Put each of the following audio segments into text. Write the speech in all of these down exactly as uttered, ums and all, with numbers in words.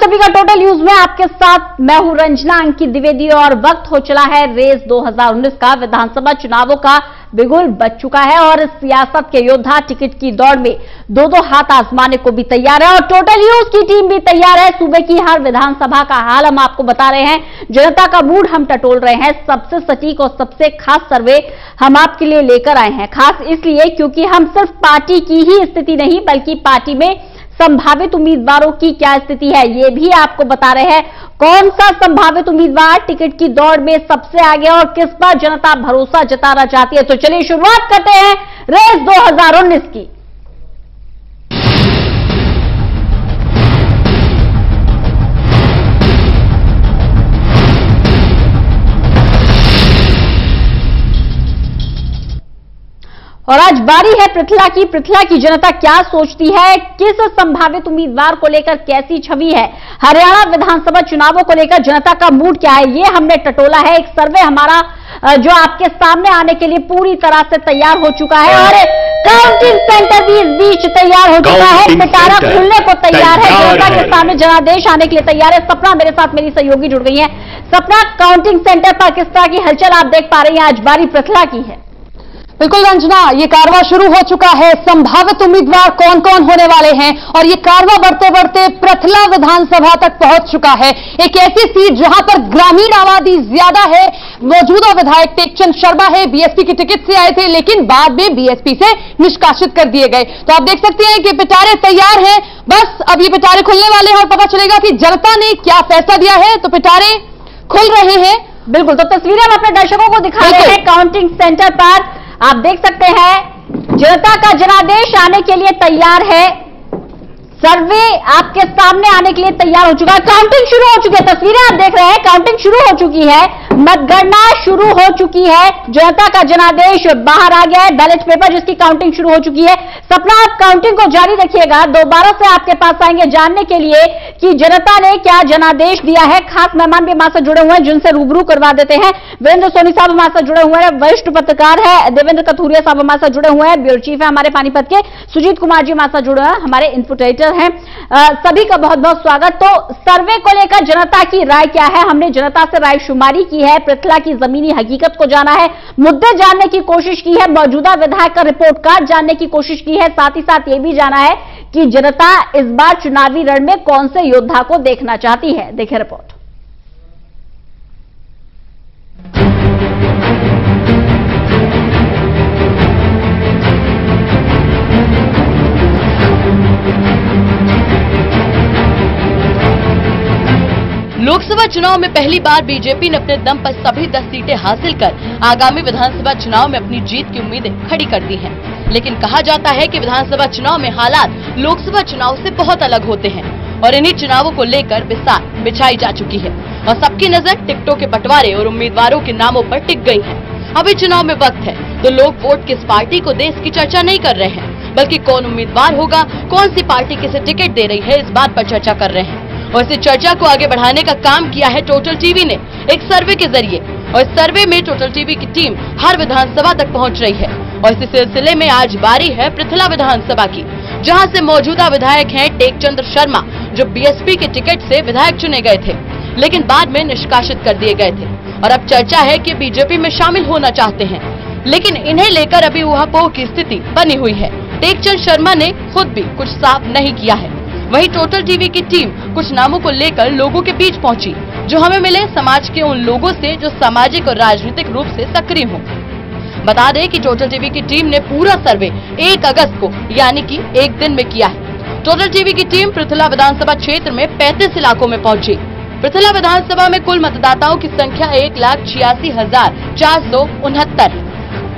सभी का total news में आपके साथ मैं हूं रंजना अंकित द्विवेदी और वक्त हो चला है रेस दो हज़ार उन्नीस का। विधानसभा चुनावों का बिगुल बज चुका है और सियासत के योद्धा टिकट की दौड़ में दो दो हाथ आजमाने को भी तैयार है और टोटल न्यूज की टीम भी तैयार है। सूबे की हर विधानसभा का हाल हम आपको बता रहे हैं, जनता का मूड हम टटोल रहे हैं। सबसे सटीक और सबसे खास सर्वे हम आपके लिए लेकर आए हैं, खास इसलिए क्योंकि हम सिर्फ पार्टी की ही स्थिति नहीं बल्कि पार्टी में संभावित उम्मीदवारों की क्या स्थिति है ये भी आपको बता रहे हैं। कौन सा संभावित उम्मीदवार टिकट की दौड़ में सबसे आगे और किस पर जनता भरोसा जताना चाहती है, तो चलिए शुरुआत करते हैं रेस दो हज़ार उन्नीस की। और आज बारी है पृथला की। पृथला की जनता क्या सोचती है, किस संभावित उम्मीदवार को लेकर कैसी छवि है, हरियाणा विधानसभा चुनावों को लेकर जनता का मूड क्या है, ये हमने टटोला है। एक सर्वे हमारा जो आपके सामने आने के लिए पूरी तरह से तैयार हो चुका है और काउंटिंग सेंटर भी इस बीच तैयार हो चुका है। पिटारा खुलने को तैयार है, जनता के सामने जनादेश आने के लिए तैयार है। सपना मेरे साथ मेरी सहयोगी जुड़ गई है। सपना, काउंटिंग सेंटर पर किस तरह की हलचल आप देख पा रही हैं? आज बारी पृथला की है। बिल्कुल रंजना, ये कारवां शुरू हो चुका है। संभावित उम्मीदवार कौन कौन होने वाले हैं और ये कारवां बढ़ते बढ़ते पृथला विधानसभा तक पहुंच चुका है। एक ऐसी सीट जहां पर ग्रामीण आबादी ज्यादा है। मौजूदा विधायक टेकचंद शर्मा है, बीएसपी की टिकट से आए थे लेकिन बाद में बीएसपी से निष्कासित कर दिए गए। तो आप देख सकते हैं कि पिटारे तैयार हैं, बस अब ये पिटारे खुलने वाले हैं और पता चलेगा कि जनता ने क्या फैसला दिया है। तो पिटारे खुल रहे हैं। बिल्कुल, तो तस्वीरें हम अपने दर्शकों को दिखा रहे हैं। काउंटिंग सेंटर पर आप देख सकते हैं जनता का जनादेश आने के लिए तैयार है। सर्वे आपके सामने आने के लिए तैयार हो चुका है। काउंटिंग शुरू हो चुकी है, तस्वीरें आप देख रहे हैं। काउंटिंग शुरू हो चुकी है, मतगणना शुरू हो चुकी है। जनता का जनादेश बाहर आ गया है, बैलेट पेपर जिसकी काउंटिंग शुरू हो चुकी है। सपना, आप काउंटिंग को जारी रखिएगा। दोबारा से आपके पास आएंगे जानने के लिए कि जनता ने क्या जनादेश दिया है। खास मेहमान भी हमारे साथ जुड़े हुए हैं जिनसे रूबरू करवा देते हैं। वीरेंद्र सोनी साहब हमारे साथ जुड़े हुए हैं, वरिष्ठ पत्रकार है। देवेंद्र कथुरिया साहब हमारे साथ जुड़े हुए हैं, ब्यूरो चीफ है हमारे पानीपत के। सुजीत कुमार जी हमारे साथ जुड़े हैं, हमारे इन्फोटेटर हैं। सभी का बहुत बहुत स्वागत। तो सर्वे को लेकर जनता की राय क्या है, हमने जनता से राय शुमारी की है, पृथला की जमीनी हकीकत को जाना है, मुद्दे जानने की कोशिश की है, मौजूदा विधायक का रिपोर्ट कार्ड जानने की कोशिश की है। साथ ही साथ ये भी जाना है कि जनता इस बार चुनावी रण में कौन से योद्धा को देखना चाहती है। देखिए रिपोर्ट। लोकसभा चुनाव में पहली बार बीजेपी ने अपने दम पर सभी दस सीटें हासिल कर आगामी विधानसभा चुनाव में अपनी जीत की उम्मीदें खड़ी कर दी हैं। लेकिन कहा जाता है कि विधानसभा चुनाव में हालात लोकसभा चुनाव से बहुत अलग होते हैं और इन्हीं चुनावों को लेकर बिसात बिछाई जा चुकी है और सबकी नजर टिकटों के बंटवारे और उम्मीदवारों के नामों पर टिक गई है। अभी चुनाव में वक्त है तो लोग वोट किस पार्टी को दे इसकी चर्चा नहीं कर रहे हैं, बल्कि कौन उम्मीदवार होगा, कौन सी पार्टी किसे टिकट दे रही है, इस बात पर चर्चा कर रहे हैं। और इस चर्चा को आगे बढ़ाने का काम किया है टोटल टीवी ने एक सर्वे के जरिए। और इस सर्वे में टोटल टीवी की टीम हर विधानसभा तक पहुंच रही है और इस सिलसिले में आज बारी है पृथला विधानसभा की, जहां से मौजूदा विधायक हैं टेकचंद शर्मा, जो बीएसपी के टिकट से विधायक चुने गए थे लेकिन बाद में निष्कासित कर दिए गए थे और अब चर्चा है कि बीजेपी में शामिल होना चाहते हैं। लेकिन इन्हें लेकर अभी ऊहापोह की स्थिति बनी हुई है। टेकचंद शर्मा ने खुद भी कुछ साफ नहीं किया है। वहीं टोटल टीवी की टीम कुछ नामों को लेकर लोगों के बीच पहुंची, जो हमें मिले समाज के उन लोगों से जो सामाजिक और राजनीतिक रूप से सक्रिय हों। बता दें कि टोटल टीवी की टीम ने पूरा सर्वे एक अगस्त को यानी कि एक दिन में किया है। टोटल टीवी की टीम पृथला विधानसभा क्षेत्र में पैंतीस इलाकों में पहुंची। पृथला विधानसभा में कुल मतदाताओं की संख्या एक लाख छियासी हजार चार सौ उनहत्तर है।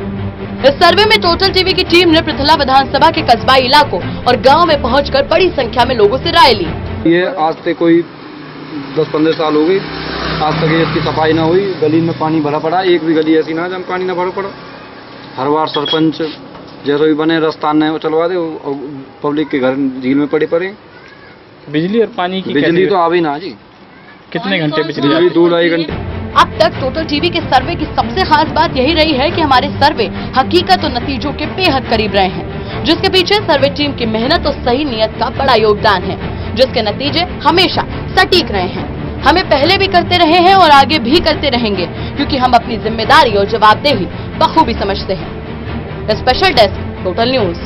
इस सर्वे में टोटल टीवी की टीम ने पृथला विधानसभा के कस्बाई इलाकों और गांव में पहुंचकर बड़ी संख्या में लोगों से राय ली। ये आज से कोई दस पंद्रह साल हो गई, आज तक इसकी सफाई ना हुई। गली में पानी भरा पड़ा, एक भी गली ऐसी ना जहाँ पानी ना भरा पड़ा। हर बार सरपंच जैसे भी बने रास्ता नए चलवा दे और पब्लिक के घर झील में पड़े पड़े। बिजली और पानी की बिजली तो आ भी ना जी। कितने घंटे बिजली? बिजली दो ढाई घंटे। अब तक टोटल टीवी के सर्वे की सबसे खास बात यही रही है कि हमारे सर्वे हकीकत और नतीजों के बेहद करीब रहे हैं, जिसके पीछे सर्वे टीम की मेहनत और सही नियत का बड़ा योगदान है, जिसके नतीजे हमेशा सटीक रहे हैं। हमें पहले भी करते रहे हैं और आगे भी करते रहेंगे, क्योंकि हम अपनी जिम्मेदारी और जवाबदेही बखूबी समझते हैं। Special desk, total news.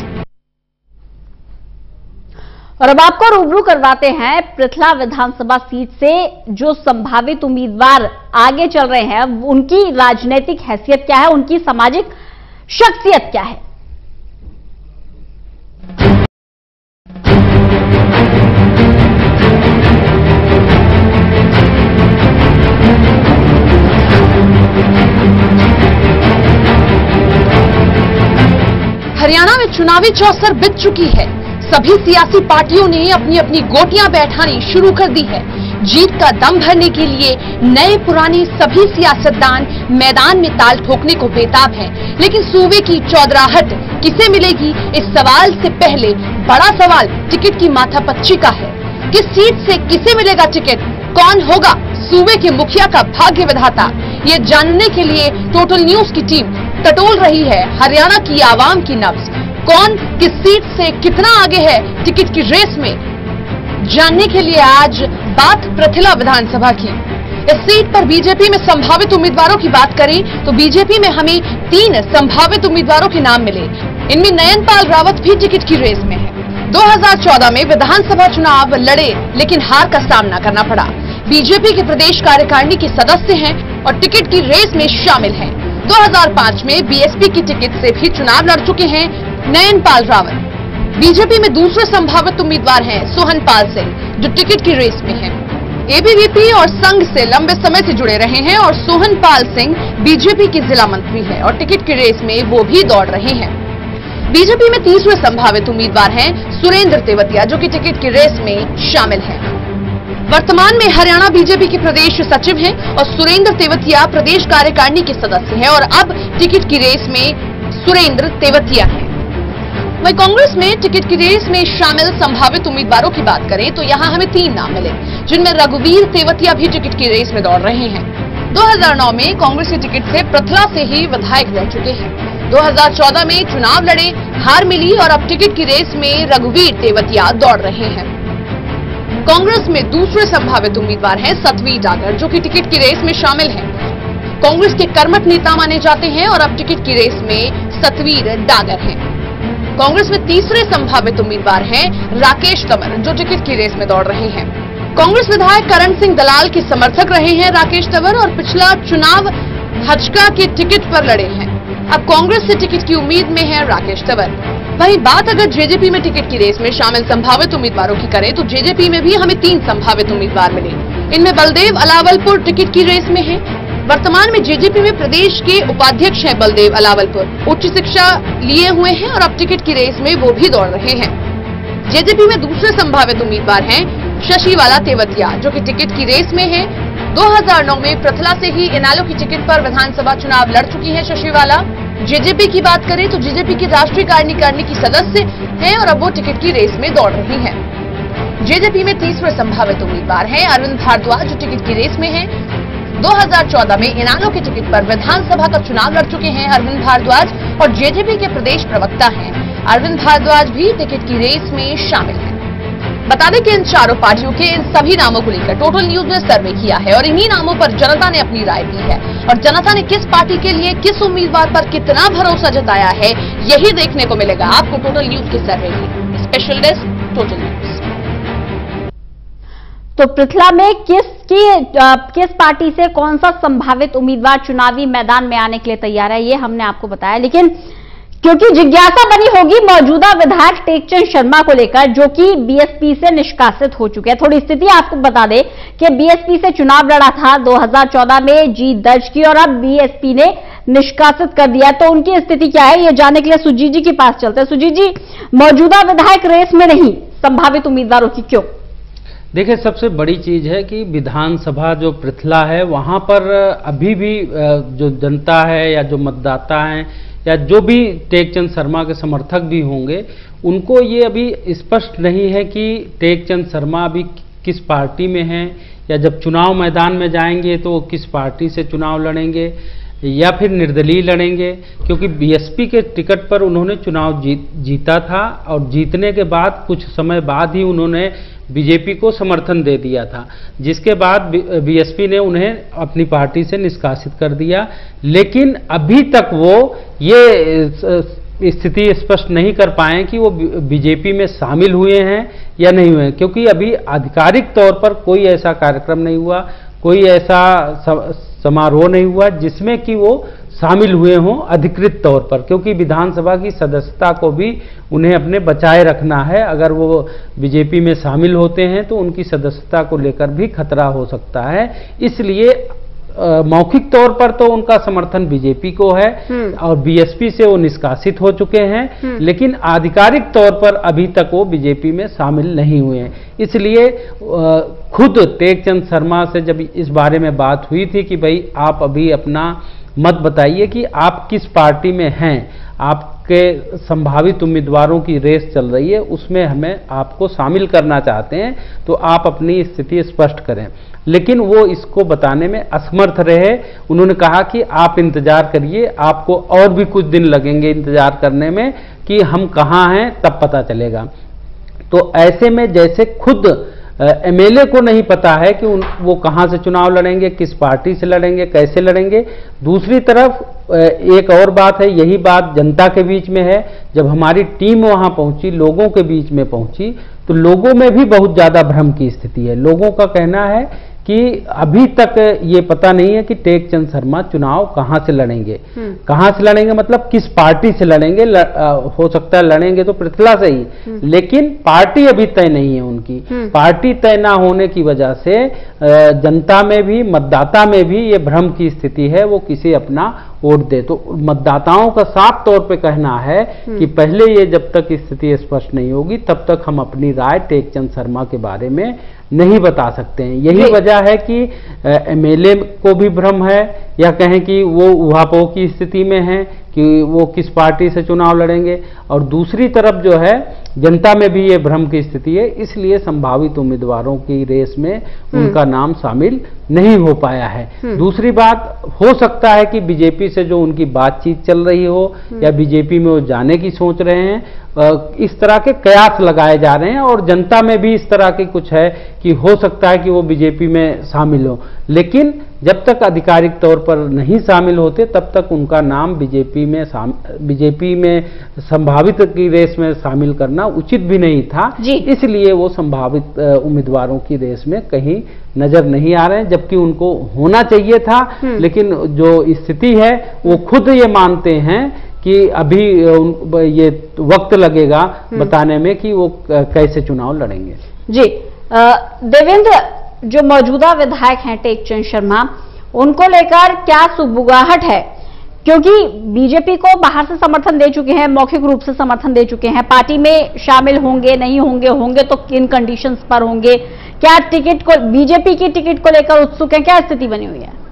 और अब आपको रूबरू करवाते हैं पृथला विधानसभा सीट से जो संभावित उम्मीदवार आगे चल रहे हैं, उनकी राजनीतिक हैसियत क्या है, उनकी सामाजिक शख्सियत क्या है। हरियाणा में चुनावी चौसर बित चुकी है। सभी सियासी पार्टियों ने अपनी अपनी गोटियां बैठानी शुरू कर दी है। जीत का दम भरने के लिए नए पुराने सभी सियासतदान मैदान में ताल ठोकने को बेताब हैं। लेकिन सूबे की चौधराहट किसे मिलेगी, इस सवाल से पहले बड़ा सवाल टिकट की माथापच्ची का है। किस सीट से किसे मिलेगा टिकट, कौन होगा सूबे के मुखिया का भाग्य विधाता, ये जानने के लिए टोटल न्यूज की टीम टटोल रही है हरियाणा की आवाम की नब्ज। कौन किस सीट से कितना आगे है टिकट की रेस में, जानने के लिए आज बात पृथला विधानसभा की। इस सीट पर बीजेपी में संभावित उम्मीदवारों की बात करें तो बीजेपी में हमें तीन संभावित उम्मीदवारों के नाम मिले। इनमें नयनपाल रावत भी टिकट की रेस में है। दो हज़ार चौदह में विधानसभा चुनाव लड़े लेकिन हार का सामना करना पड़ा। बीजेपी के प्रदेश कार्यकारिणी के सदस्य हैं और टिकट की रेस में शामिल हैं। दो हज़ार पाँच में बीएसपी की टिकट से भी चुनाव लड़ चुके हैं नयनपाल रावत। बीजेपी में दूसरे संभावित उम्मीदवार हैं सोहनपाल सिंह, जो टिकट की रेस में हैं। एबीवीपी और संघ से लंबे समय से जुड़े रहे हैं और सोहनपाल सिंह बीजेपी के जिला मंत्री हैं और टिकट की रेस में वो भी दौड़ रहे हैं। बीजेपी में तीसरे संभावित उम्मीदवार हैं सुरेंद्र तेवतिया, जो कि टिकट की रेस में शामिल हैं। वर्तमान में हरियाणा बीजेपी के प्रदेश सचिव हैं और सुरेंद्र तेवतिया प्रदेश कार्यकारिणी के सदस्य हैं और अब टिकट की रेस में सुरेंद्र तेवतिया हैं। वहीं कांग्रेस में टिकट की रेस में शामिल संभावित उम्मीदवारों की बात करें तो यहां हमें तीन नाम मिले, जिनमें रघुवीर तेवतिया भी टिकट की रेस में दौड़ रहे हैं। दो हज़ार नौ में कांग्रेस की टिकट से पृथला से ही विधायक रह चुके हैं। दो हज़ार चौदह में चुनाव लड़े, हार मिली और अब टिकट की रेस में रघुवीर तेवतिया दौड़ रहे हैं। कांग्रेस में दूसरे संभावित उम्मीदवार हैं सतवीर डागर, जो कि टिकट की रेस में शामिल हैं। कांग्रेस के कर्मठ नेता माने जाते हैं और अब टिकट की रेस में सतवीर डागर हैं। कांग्रेस में तीसरे संभावित उम्मीदवार हैं राकेश तंवर, जो टिकट की रेस में दौड़ रहे हैं। कांग्रेस विधायक करण सिंह दलाल के समर्थक रहे हैं राकेश तंवर और पिछला चुनाव हजका के टिकट पर लड़े हैं। अब कांग्रेस से टिकट की उम्मीद में है राकेश तंवर। वहीं बात अगर जेजेपी में टिकट की रेस में शामिल संभावित उम्मीदवारों की करें तो जेजेपी में भी हमें तीन संभावित उम्मीदवार मिले। इनमें बलदेव अलावलपुर टिकट की रेस में है। वर्तमान में जेजेपी में प्रदेश के उपाध्यक्ष हैं बलदेव अलावलपुर, उच्च शिक्षा लिए हुए हैं और अब टिकट की रेस में वो भी दौड़ रहे हैं। जेजेपी में दूसरे संभावित उम्मीदवार हैं शशिवाला तेवतिया, जो कि टिकट की रेस में है। दो हज़ार नौ में पृथला से ही इनेलो की टिकट पर विधानसभा चुनाव लड़ चुकी है शशिवाला। जेजेपी की बात करें तो जेजेपी की राष्ट्रीय कार्यकारिणी की सदस्य हैं और अब वो टिकट की रेस में दौड़ रही हैं। जेजेपी में तीसरे संभावित उम्मीदवार हैं अरविंद भारद्वाज, जो टिकट की रेस में है। दो हज़ार चौदह में इनेलो की टिकट पर विधानसभा का चुनाव लड़ चुके हैं अरविंद भारद्वाज और जेजेपी के प्रदेश प्रवक्ता हैं अरविंद भारद्वाज भी टिकट की रेस में शामिल हैं। बता दें कि इन चारों पार्टियों के इन सभी नामों को लेकर टोटल न्यूज ने सर्वे किया है और इन्हीं नामों पर जनता ने अपनी राय दी है और जनता ने किस पार्टी के लिए किस उम्मीदवार पर कितना भरोसा जताया है, यही देखने को मिलेगा आपको टोटल न्यूज के सर्वे में। Special desk, total news. तो पृथला में किस की किस पार्टी से कौन सा संभावित उम्मीदवार चुनावी मैदान में आने के लिए तैयार है, ये हमने आपको बताया। लेकिन क्योंकि जिज्ञासा बनी होगी मौजूदा विधायक टेकचंद शर्मा को लेकर, जो कि बीएसपी से निष्कासित हो चुके हैं। थोड़ी स्थिति आपको बता दें कि बीएसपी से चुनाव लड़ा था, दो हज़ार चौदह में जीत दर्ज की और अब बीएसपी ने निष्कासित कर दिया। तो उनकी स्थिति क्या है, ये जानने के लिए सुजीत जी के पास चलते हैं। सुजीत जी, मौजूदा विधायक रेस में नहीं, संभावित उम्मीदवारों की क्यों? देखिए, सबसे बड़ी चीज है कि विधानसभा जो पृथला है वहां पर अभी भी जो जनता है या जो मतदाता हैं या जो भी टेकचंद शर्मा के समर्थक भी होंगे, उनको ये अभी स्पष्ट नहीं है कि टेकचंद शर्मा अभी किस पार्टी में हैं या जब चुनाव मैदान में जाएंगे तो किस पार्टी से चुनाव लड़ेंगे या फिर निर्दलीय लड़ेंगे, क्योंकि बीएसपी के टिकट पर उन्होंने चुनाव जीत जीता था और जीतने के बाद कुछ समय बाद ही उन्होंने बीजेपी को समर्थन दे दिया था, जिसके बाद बीएसपी ने उन्हें अपनी पार्टी से निष्कासित कर दिया। लेकिन अभी तक वो ये स्थिति स्पष्ट नहीं कर पाए कि वो बीजेपी में शामिल हुए हैं या नहीं हुए, क्योंकि अभी आधिकारिक तौर पर कोई ऐसा कार्यक्रम नहीं हुआ, कोई ऐसा समारोह नहीं हुआ जिसमें कि वो शामिल हुए हों अधिकृत तौर पर, क्योंकि विधानसभा की सदस्यता को भी उन्हें अपने बचाए रखना है। अगर वो बीजेपी में शामिल होते हैं तो उनकी सदस्यता को लेकर भी खतरा हो सकता है। इसलिए मौखिक तौर पर तो उनका समर्थन बीजेपी को है और बीएसपी से वो निष्कासित हो चुके हैं, लेकिन आधिकारिक तौर पर अभी तक वो बीजेपी में शामिल नहीं हुए हैं। इसलिए खुद टेकचंद शर्मा से जब इस बारे में बात हुई थी कि भाई आप अभी अपना मत बताइए कि आप किस पार्टी में हैं, आपके संभावित उम्मीदवारों की रेस चल रही है, उसमें हमें आपको शामिल करना चाहते हैं, तो आप अपनी स्थिति स्पष्ट करें। लेकिन वो इसको बताने में असमर्थ रहे। उन्होंने कहा कि आप इंतजार करिए, आपको और भी कुछ दिन लगेंगे इंतजार करने में कि हम कहाँ हैं, तब पता चलेगा। तो ऐसे में जैसे खुद एमएलए को नहीं पता है कि उन, वो कहाँ से चुनाव लड़ेंगे, किस पार्टी से लड़ेंगे, कैसे लड़ेंगे। दूसरी तरफ एक और बात है, यही बात जनता के बीच में है। जब हमारी टीम वहाँ पहुंची, लोगों के बीच में पहुंची, तो लोगों में भी बहुत ज़्यादा भ्रम की स्थिति है। लोगों का कहना है कि अभी तक ये पता नहीं है कि टेकचंद शर्मा चुनाव कहां से लड़ेंगे। कहां से लड़ेंगे मतलब किस पार्टी से लड़ेंगे। ल, आ, हो सकता है लड़ेंगे तो पृथला से ही, लेकिन पार्टी अभी तय नहीं है उनकी। पार्टी तय ना होने की वजह से जनता में भी, मतदाता में भी ये भ्रम की स्थिति है, वो किसे अपना वोट दे। तो मतदाताओं का साफ तौर पे कहना है कि पहले ये जब तक स्थिति स्पष्ट नहीं होगी तब तक हम अपनी राय टेकचंद शर्मा के बारे में नहीं बता सकते हैं। यही वजह है कि एमएलए को भी भ्रम है, या कहें कि वो उहापोह की स्थिति में है कि वो किस पार्टी से चुनाव लड़ेंगे, और दूसरी तरफ जो है जनता में भी ये भ्रम की स्थिति है। इसलिए संभावित उम्मीदवारों की रेस में उनका नाम शामिल नहीं हो पाया है। दूसरी बात, हो सकता है कि बीजेपी से जो उनकी बातचीत चल रही हो या बीजेपी में वो जाने की सोच रहे हैं, इस तरह के कयास लगाए जा रहे हैं, और जनता में भी इस तरह की कुछ है कि हो सकता है कि वो बीजेपी में शामिल हो। लेकिन जब तक आधिकारिक तौर पर नहीं शामिल होते तब तक उनका नाम बीजेपी में बीजेपी में संभावित की रेस में शामिल करना उचित भी नहीं था। इसलिए वो संभावित उम्मीदवारों की रेस में कहीं नजर नहीं आ रहे हैं, जबकि उनको होना चाहिए था। लेकिन जो स्थिति है वो खुद ये मानते हैं कि अभी ये वक्त लगेगा बताने में कि वो कैसे चुनाव लड़ेंगे। जी देवेंद्र, जो मौजूदा विधायक हैं टेकचंद शर्मा, उनको लेकर क्या सुबुगाहट है? क्योंकि बीजेपी को बाहर से समर्थन दे चुके हैं, मौखिक रूप से समर्थन दे चुके हैं, पार्टी में शामिल होंगे नहीं होंगे, होंगे तो किन कंडीशंस पर होंगे, क्या टिकट को, बीजेपी की टिकट को लेकर उत्सुक है, क्या स्थिति बनी हुई है?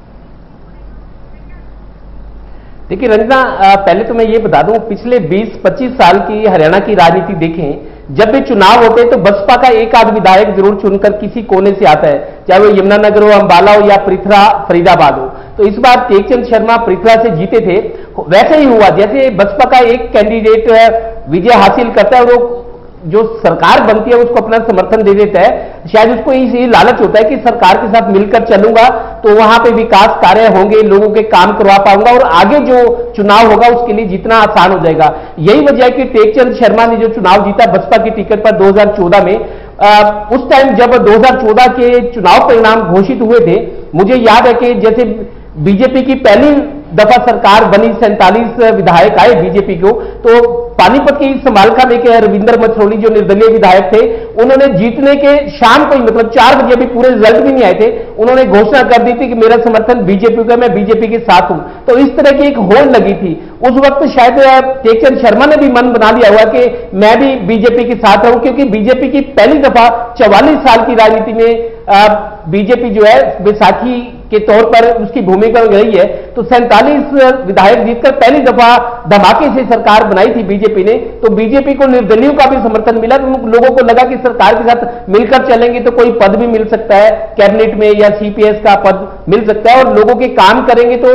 देखिए रंजना, पहले तो मैं ये बता दूं, पिछले बीस पच्चीस साल की हरियाणा की राजनीति देखें, जब भी चुनाव होते हैं तो बसपा का एक आध विधायक जरूर चुनकर किसी कोने से आता है, चाहे वो यमुनानगर हो, अंबाला हो या पृथला फरीदाबाद हो। तो इस बार टेकचंद शर्मा पृथला से जीते थे। वैसे ही हुआ जैसे बसपा का एक कैंडिडेट विजय हासिल करता है और वो जो सरकार बनती है उसको अपना समर्थन दे देता है, शायद उसको ये लालच होता है कि सरकार के साथ मिलकर चलूंगा तो वहां पे विकास कार्य होंगे, लोगों के काम करवा पाऊंगा और आगे जो चुनाव होगा उसके लिए जीतना आसान हो जाएगा। यही वजह है कि टेकचंद शर्मा ने जो चुनाव जीता बसपा की टिकट पर दो हज़ार चौदह में, आ, उस टाइम जब दो हज़ार चौदह के चुनाव परिणाम घोषित हुए थे, मुझे याद है कि जैसे बीजेपी की पहली दफा सरकार बनी, सैंतालीस विधायक आए बीजेपी को, तो पानीपत की समालखा में के रविंदर मछरोली जो निर्दलीय विधायक थे, उन्होंने जीतने के शाम को ही, मतलब चार बजे, अभी पूरे रिजल्ट भी नहीं आए थे, उन्होंने घोषणा कर दी थी कि मेरा समर्थन बीजेपी का, मैं बीजेपी के साथ हूं। तो इस तरह की एक होड़ लगी थी उस वक्त। शायद टेकचंद शर्मा ने भी मन बना लिया हुआ कि मैं भी बीजेपी के साथ रहूं, क्योंकि बीजेपी की पहली दफा चौवालीस साल की राजनीति में बीजेपी जो है बैसाखी के तौर पर उसकी भूमिका रही है। तो सैंतालीस विधायक जीतकर पहली दफा धमाके से सरकार बनाई थी बीजेपी ने, तो बीजेपी को निर्दलीयों का भी समर्थन मिला। तो लोगों को लगा कि सरकार के साथ मिलकर चलेंगे तो कोई पद भी मिल सकता है कैबिनेट में, या सीपीएस का पद मिल सकता है, और लोगों के काम करेंगे तो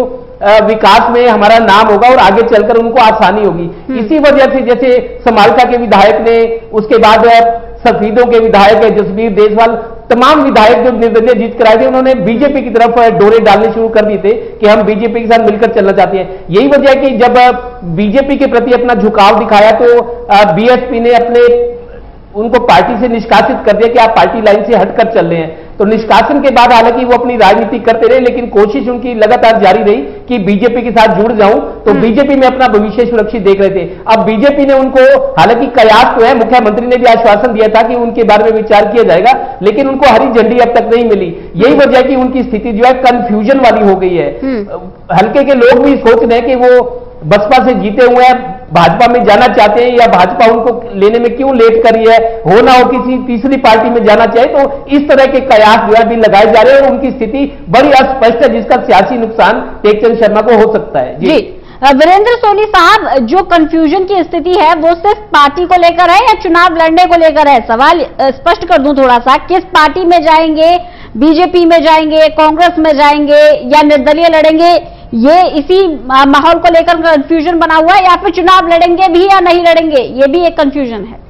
विकास में हमारा नाम होगा और आगे चलकर उनको आसानी होगी। इसी वजह से जैसे समालका के विधायक ने, उसके बाद सफीदों के विधायक है जसबीर देसवाल, तमाम विधायक जो निर्दलीय जीत कराए थे, उन्होंने बीजेपी की तरफ डोरे डालने शुरू कर दिए थे कि हम बीजेपी के साथ मिलकर चलना चाहते हैं। यही वजह है कि जब बीजेपी के प्रति अपना झुकाव दिखाया तो बीएसपी ने अपने उनको पार्टी से निष्कासित कर दिया कि आप पार्टी लाइन से हटकर चल रहे हैं। तो निष्कासन के बाद हालांकि वो अपनी राजनीति करते रहे, लेकिन कोशिश उनकी लगातार जारी रही कि बीजेपी के साथ जुड़ जाऊं, तो बीजेपी में अपना भविष्य सुरक्षित देख रहे थे। अब बीजेपी ने उनको, हालांकि कयास तो है, मुख्यमंत्री ने भी आश्वासन दिया था कि उनके बारे में विचार किया जाएगा, लेकिन उनको हरी झंडी अब तक नहीं मिली। यही वजह है कि उनकी स्थिति जो है कंफ्यूजन वाली हो गई है। हल्के के लोग भी सोच रहे हैं कि वो बसपा से जीते हुए हैं, भाजपा में जाना चाहते हैं, या भाजपा उनको लेने में क्यों लेट करी है, हो ना हो किसी तीसरी पार्टी में जाना चाहे। तो इस तरह के कयास जो है भी लगाए जा रहे हैं और उनकी स्थिति बड़ी अस्पष्ट है, जिसका सियासी नुकसान टेकचंद शर्मा को हो सकता है। जी, जी। वीरेंद्र सोनी साहब, जो कंफ्यूजन की स्थिति है वो सिर्फ पार्टी को लेकर है या चुनाव लड़ने को लेकर है? सवाल स्पष्ट कर दूं थोड़ा सा, किस पार्टी में जाएंगे? बीजेपी में जाएंगे, कांग्रेस में जाएंगे या निर्दलीय लड़ेंगे? ये इसी माहौल को लेकर कंफ्यूजन बना हुआ है, या फिर चुनाव लड़ेंगे भी या नहीं लड़ेंगे, ये भी एक कंफ्यूजन है।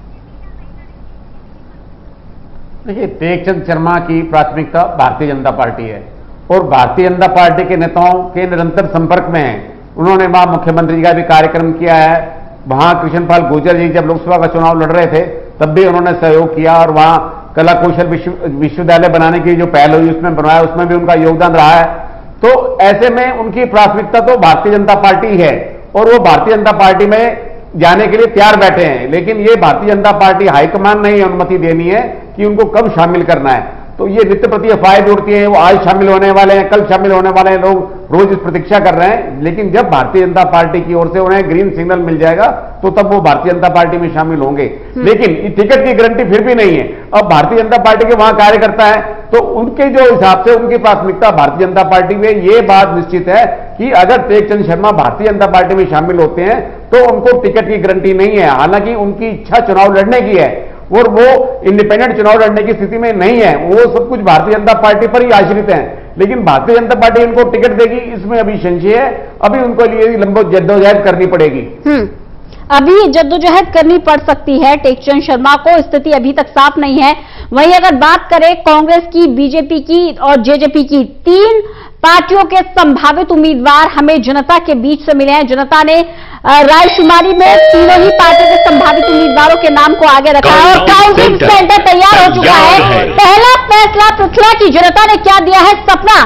देखिए, टेकचंद शर्मा की प्राथमिकता भारतीय जनता पार्टी है और भारतीय जनता पार्टी के नेताओं के निरंतर संपर्क में है। उन्होंने वहां मुख्यमंत्री जी का भी कार्यक्रम किया है। वहां कृष्ण पाल गुर्जर जी जब लोकसभा का चुनाव लड़ रहे थे तब भी उन्होंने सहयोग किया, और वहां कला कौशल विश्वविद्यालय बनाने की जो पहल हुई उसमें बनवाया, उसमें भी उनका योगदान रहा है। तो ऐसे में उनकी प्राथमिकता तो भारतीय जनता पार्टी है और वो भारतीय जनता पार्टी में जाने के लिए तैयार बैठे हैं। लेकिन ये भारतीय जनता पार्टी हाईकमान ने अनुमति देनी है कि उनको कब शामिल करना है। तो ये नित्य प्रति अफवाहें भी उड़ती हैं, वो आज शामिल होने वाले हैं, कल शामिल होने वाले हैं, लोग रोज इस प्रतीक्षा कर रहे हैं। लेकिन जब भारतीय जनता पार्टी की ओर से उन्हें ग्रीन सिग्नल मिल जाएगा तो तब वो भारतीय जनता पार्टी में शामिल होंगे। लेकिन टिकट की गारंटी फिर भी नहीं है। अब भारतीय जनता पार्टी के वहां कार्यकर्ता है तो उनके जो हिसाब से उनकी प्राथमिकता भारतीय जनता पार्टी में, ये बात निश्चित है कि अगर टेकचंद शर्मा भारतीय जनता पार्टी में शामिल होते हैं तो उनको टिकट की गारंटी नहीं है। हालांकि उनकी इच्छा चुनाव लड़ने की है और वो इंडिपेंडेंट चुनाव लड़ने की स्थिति में नहीं है, वो सब कुछ भारतीय जनता पार्टी पर ही आश्रित है। लेकिन भारतीय जनता पार्टी उनको टिकट देगी इसमें अभी संशय है, अभी उनको लिए लंबी जद्दोजहद करनी पड़ेगी। हम्म अभी जद्दोजहद करनी पड़ सकती है टेकचंद शर्मा को, स्थिति अभी तक साफ नहीं है। वहीं अगर बात करें कांग्रेस की, बीजेपी की और जेजेपी की, तीन पार्टियों के संभावित उम्मीदवार हमें जनता के बीच से मिले हैं। जनता ने रायशुमारी में तीनों ही पार्टियों के संभावित उम्मीदवारों के नाम को आगे रखा है और काउंटिंग सेंटर तैयार हो चुका है। पहला फैसला पृथला की जनता ने क्या दिया है? सपना,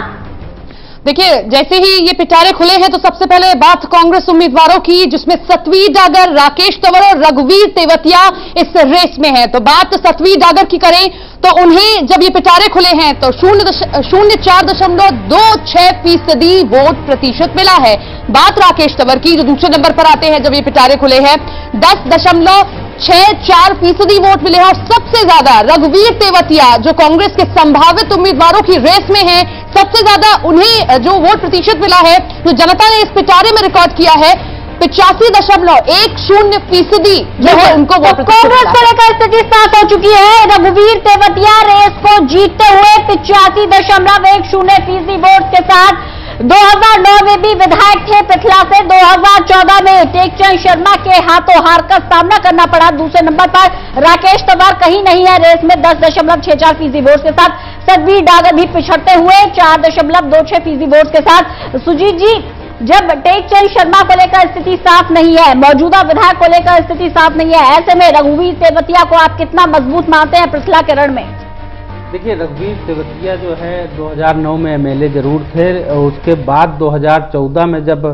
देखिए, जैसे ही ये पिटारे खुले हैं तो सबसे पहले बात कांग्रेस उम्मीदवारों की, जिसमें सतवीर डागर, राकेश तंवर और रघुवीर तेवतिया इस रेस में है। तो बात सतवीर डागर की करें तो उन्हें जब ये पिटारे खुले हैं तो शून्य शून्य चार दशमलव दो छह फीसदी वोट प्रतिशत मिला है। बात राकेश तंवर की, जो दूसरे नंबर पर आते हैं जब ये पिटारे खुले हैं, दस दशमलव छह चार फीसदी वोट मिले हैं। और सबसे ज्यादा रघुवीर तेवतिया, जो कांग्रेस के संभावित उम्मीदवारों की रेस में है, सबसे ज्यादा उन्हें जो वोट प्रतिशत मिला है, जो जनता ने इस पिटारे में रिकॉर्ड किया है, पिचासी दशमलव एक शून्य फीसदी जो है उनको वोट प्रतिशत। कांग्रेस को लेकर स्थिति साफ हो चुकी है। रघुवीर तेवतिया रेस को जीतते हुए पिचासी दशमलव एक शून्य फीसदी वोट के साथ दो हज़ार नौ में भी विधायक थे पृथला से। दो हज़ार चौदह में टेकचंद शर्मा के हाथों हार का सामना करना पड़ा। दूसरे नंबर पर राकेश तंवर कहीं नहीं है रेस में, दस दशमलव छह चार फीसदी वोट के साथ। सतवीर डागर भी पिछड़ते हुए चार दशमलव दो छह फीसदी वोट के साथ। सुजीत जी, जब टेकचंद शर्मा को लेकर स्थिति साफ नहीं है, मौजूदा विधायक को लेकर स्थिति साफ नहीं है, ऐसे में रघुवीर तेवतिया को आप कितना मजबूत मानते हैं पृथला के रण में? देखिए, रघुवीर तेवतिया जो है दो हज़ार नौ में एमएलए जरूर थे, और उसके बाद दो हज़ार चौदह में जब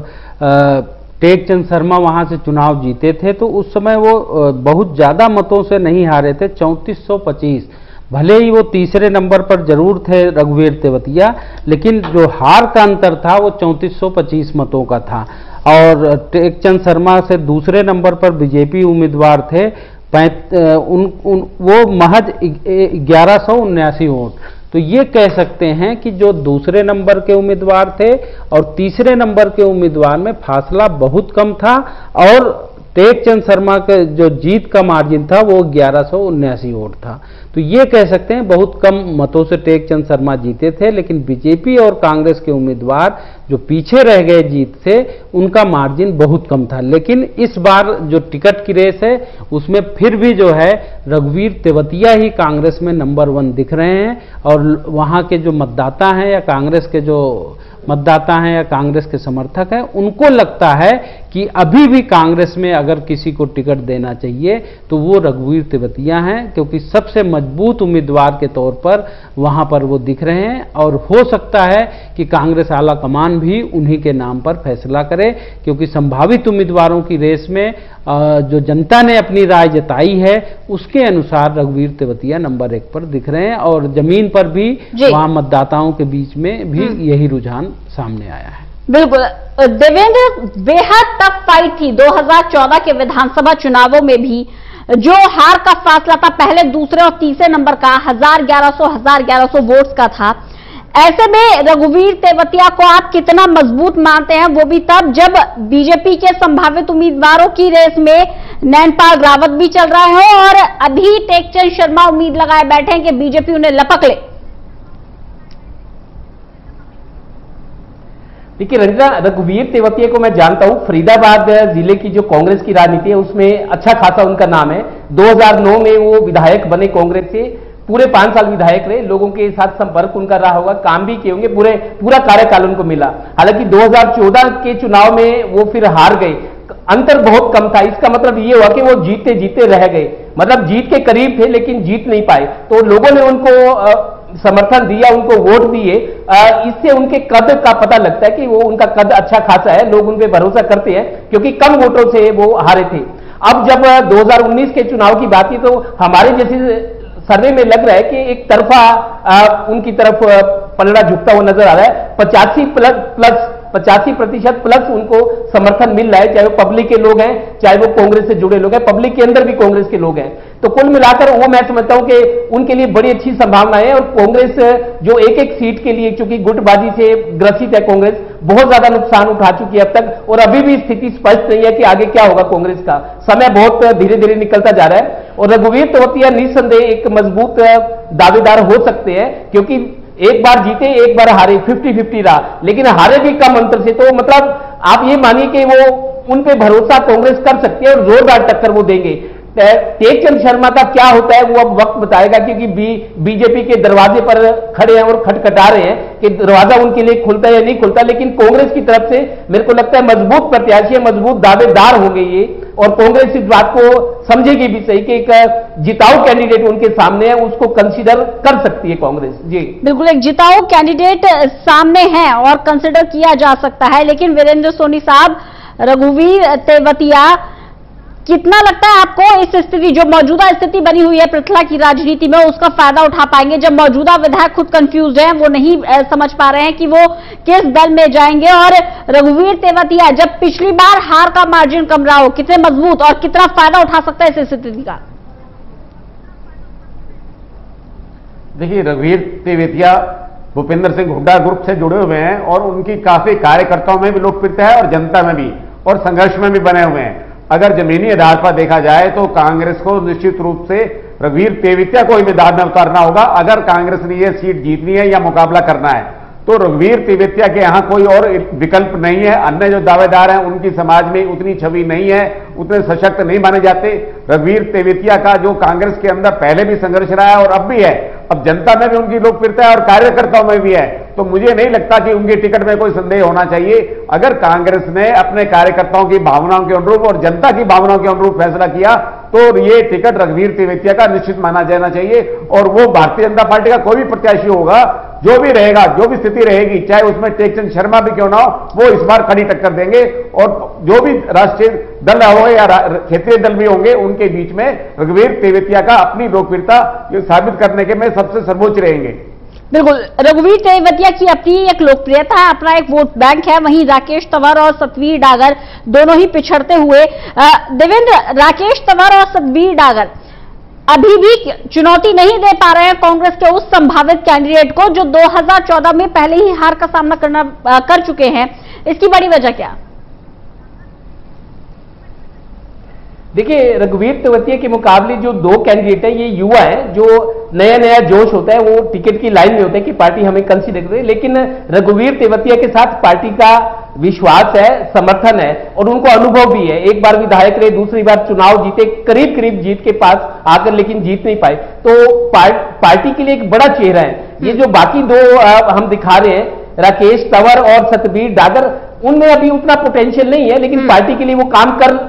टेकचंद शर्मा वहां से चुनाव जीते थे तो उस समय वो बहुत ज्यादा मतों से नहीं हारे थे, चौंतीस सौ पच्चीस। भले ही वो तीसरे नंबर पर जरूर थे रघुवीर तेवतिया, लेकिन जो हार का अंतर था वो चौंतीस सौ पच्चीस मतों का था। और टेकचंद शर्मा से दूसरे नंबर पर बीजेपी उम्मीदवार थे, पैंत उन, उन वो महज ग्यारह सौ उन्यासी वोट। तो ये कह सकते हैं कि जो दूसरे नंबर के उम्मीदवार थे और तीसरे नंबर के उम्मीदवार में फासला बहुत कम था, और टेकचंद शर्मा का जो जीत का मार्जिन था वो ग्यारह सौ उन्यासी वोट था। तो ये कह सकते हैं बहुत कम मतों से टेकचंद शर्मा जीते थे, लेकिन बीजेपी और कांग्रेस के उम्मीदवार जो पीछे रह गए जीत से, उनका मार्जिन बहुत कम था। लेकिन इस बार जो टिकट की रेस है उसमें फिर भी जो है रघुवीर तेवतिया ही कांग्रेस में नंबर वन दिख रहे हैं, और वहां के जो मतदाता हैं या कांग्रेस के जो मतदाता हैं या कांग्रेस के समर्थक हैं, उनको लगता है कि अभी भी कांग्रेस में अगर किसी को टिकट देना चाहिए तो वो रघुवीर तेवतिया हैं, क्योंकि सबसे मजबूत उम्मीदवार के तौर पर वहां पर वो दिख रहे हैं। और हो सकता है कि कांग्रेस आला कमान भी उन्हीं के नाम पर फैसला करे, क्योंकि संभावित उम्मीदवारों की रेस में जो जनता ने अपनी राय जताई है उसके अनुसार रघुवीर तेवतिया नंबर एक पर दिख रहे हैं, और जमीन पर भी वहां मतदाताओं के बीच में भी यही रुझान सामने आया है। बिल्कुल देवेंद्र, बेहद टफ फाइट थी दो हज़ार चौदह के विधानसभा चुनावों में भी। जो हार का फासला था पहले, दूसरे और तीसरे नंबर का हजार ग्यारह सौ हजार ग्यारह सौ वोट्स का था। ऐसे में रघुवीर तेवतिया को आप कितना मजबूत मानते हैं, वो भी तब जब बीजेपी के संभावित उम्मीदवारों की रेस में नैनपाल रावत भी चल रहा है और अभी टेकचंद शर्मा उम्मीद लगाए बैठे हैं कि बीजेपी उन्हें लपक ले। देखिए रंजना, रघुवीर तेवतिया को मैं जानता हूं। फरीदाबाद जिले की जो कांग्रेस की राजनीति है उसमें अच्छा खासा उनका नाम है। दो हज़ार नौ में वो विधायक बने कांग्रेस से, पूरे पांच साल विधायक रहे, लोगों के साथ संपर्क उनका रहा होगा, काम भी किए होंगे, पूरे पूरा कार्यकाल उनको मिला। हालांकि दो हज़ार चौदह के चुनाव में वो फिर हार गए, अंतर बहुत कम था। इसका मतलब ये हुआ कि वो जीते जीते रह गए, मतलब जीत के करीब थे लेकिन जीत नहीं पाए। तो लोगों ने उनको समर्थन दिया, उनको वोट दिए। इससे उनके कद का पता लगता है कि वो उनका कद अच्छा खासा है, लोग उन पे भरोसा करते हैं, क्योंकि कम वोटों से वो हारे थे। अब जब दो हज़ार उन्नीस के चुनाव की बात की तो हमारे जैसे सर्वे में लग रहा है कि एक तरफा आ, उनकी तरफ पलड़ा झुकता हुआ नजर आ रहा है। पचासी प्लस प्लस पचासी प्रतिशत प्लस उनको समर्थन मिल रहा है, चाहे वो पब्लिक के लोग हैं चाहे वो कांग्रेस से जुड़े लोग हैं, पब्लिक के अंदर भी कांग्रेस के लोग हैं। तो कुल मिलाकर वो मैं समझता हूं कि उनके लिए बड़ी अच्छी संभावना है। और कांग्रेस जो एक एक सीट के लिए, चूंकि गुटबाजी से ग्रसित है कांग्रेस, बहुत ज्यादा नुकसान उठा चुकी है अब तक, और अभी भी स्थिति स्पष्ट नहीं है कि आगे क्या होगा कांग्रेस का। समय बहुत धीरे धीरे निकलता जा रहा है और रघुवीर तेवतिया निस्संदेह एक मजबूत दावेदार हो सकते हैं, क्योंकि एक बार जीते एक बार हारे, फिफ्टी फिफ्टी रहा, लेकिन हारे भी कम अंतर से। तो मतलब आप ये मानिए कि वो उन पे भरोसा कांग्रेस कर सकती है और जोरदार टक्कर वो देंगे। टेकचंद शर्मा का क्या होता है वो अब वक्त बताएगा, क्योंकि बी बीजेपी के दरवाजे पर खड़े हैं और खटखटा रहे हैं कि दरवाजा उनके लिए खुलता है या नहीं खुलता। लेकिन कांग्रेस की तरफ से मेरे को लगता है मजबूत प्रत्याशी, मजबूत दावेदार होंगे ये, और कांग्रेस इस बात को समझेगी भी सही कि एक जिताऊ कैंडिडेट उनके सामने है, उसको कंसीडर कर सकती है कांग्रेस। जी बिल्कुल, एक जिताऊ कैंडिडेट सामने है और कंसीडर किया जा सकता है। लेकिन वीरेंद्र सोनी साहब, रघुवीर तेवतिया कितना लगता है आपको इस स्थिति, जो मौजूदा स्थिति बनी हुई है पृथला की राजनीति में, उसका फायदा उठा पाएंगे? जब मौजूदा विधायक खुद कंफ्यूज हैं, वो नहीं समझ पा रहे हैं कि वो किस दल में जाएंगे, और रघुवीर तेवतिया जब पिछली बार हार का मार्जिन कम रहा हो, कितने मजबूत और कितना फायदा उठा सकता है इस स्थिति का? देखिए, रघुवीर तेवतिया भूपेंद्र सिंह हुड्डा ग्रुप से जुड़े हुए हैं और उनकी काफी कार्यकर्ताओं में भी लोकप्रियता है और जनता में भी, और संघर्ष में भी बने हुए हैं। अगर जमीनी आधार पर देखा जाए तो कांग्रेस को निश्चित रूप से रघुवीर तेवतिया को ही मैदान में उतारना होगा। अगर कांग्रेस ने यह सीट जीतनी है या मुकाबला करना है तो रघुवीर तेवतिया के यहां कोई और विकल्प नहीं है। अन्य जो दावेदार हैं उनकी समाज में उतनी छवि नहीं है, उतने सशक्त नहीं माने जाते। रघुवीर तेवतिया का जो कांग्रेस के अंदर पहले भी संघर्ष रहा है और अब भी है, अब जनता में भी उनकी लोकप्रियता है और कार्यकर्ताओं में भी है, तो मुझे नहीं लगता कि उनकी टिकट में कोई संदेह होना चाहिए। अगर कांग्रेस ने अपने कार्यकर्ताओं की भावनाओं के अनुरूप और जनता की भावनाओं के अनुरूप फैसला किया तो ये टिकट रघुवीर तेवतिया का निश्चित माना जाना चाहिए। और वो भारतीय जनता पार्टी का कोई भी प्रत्याशी होगा, जो भी रहेगा, जो भी स्थिति रहेगी, चाहे उसमें टेकचंद शर्मा भी क्यों ना हो, वो इस बार खड़ी टक्कर देंगे। और जो भी राष्ट्रीय दल हो या क्षेत्रीय दल भी होंगे, उनके बीच में रघुवीर तेवतिया का अपनी लोकप्रियता साबित करने के में सबसे सर्वोच्च रहेंगे। बिल्कुल, रघुवीर तेवतिया की अपनी एक लोकप्रियता है, अपना एक वोट बैंक है। वहीं राकेश तंवर और सतवीर डागर दोनों ही पिछड़ते हुए। देवेंद्र, राकेश तंवर और सतवीर डागर अभी भी चुनौती नहीं दे पा रहे हैं कांग्रेस के उस संभावित कैंडिडेट को जो दो हज़ार चौदह में पहले ही हार का सामना करना कर चुके हैं। इसकी बड़ी वजह क्या? देखिए, रघुवीर तेवतिया के मुकाबले जो दो कैंडिडेट हैं, ये युवा हैं, जो नया नया जोश होता है वो टिकट की लाइन में होता है कि पार्टी हमें कंसीडर करे। लेकिन रघुवीर तेवतिया के साथ पार्टी का विश्वास है, समर्थन है और उनको अनुभव भी है। एक बार विधायक रहे, दूसरी बार चुनाव जीते, करीब करीब जीत के पास आकर लेकिन जीत नहीं पाए। तो पार, पार्टी के लिए एक बड़ा चेहरा है। ये जो बाकी दो आ, हम दिखा रहे हैं, राकेश तंवर और सतबीर डागर, उनमें अभी उतना पोटेंशियल नहीं है, लेकिन पार्टी के लिए वो काम कर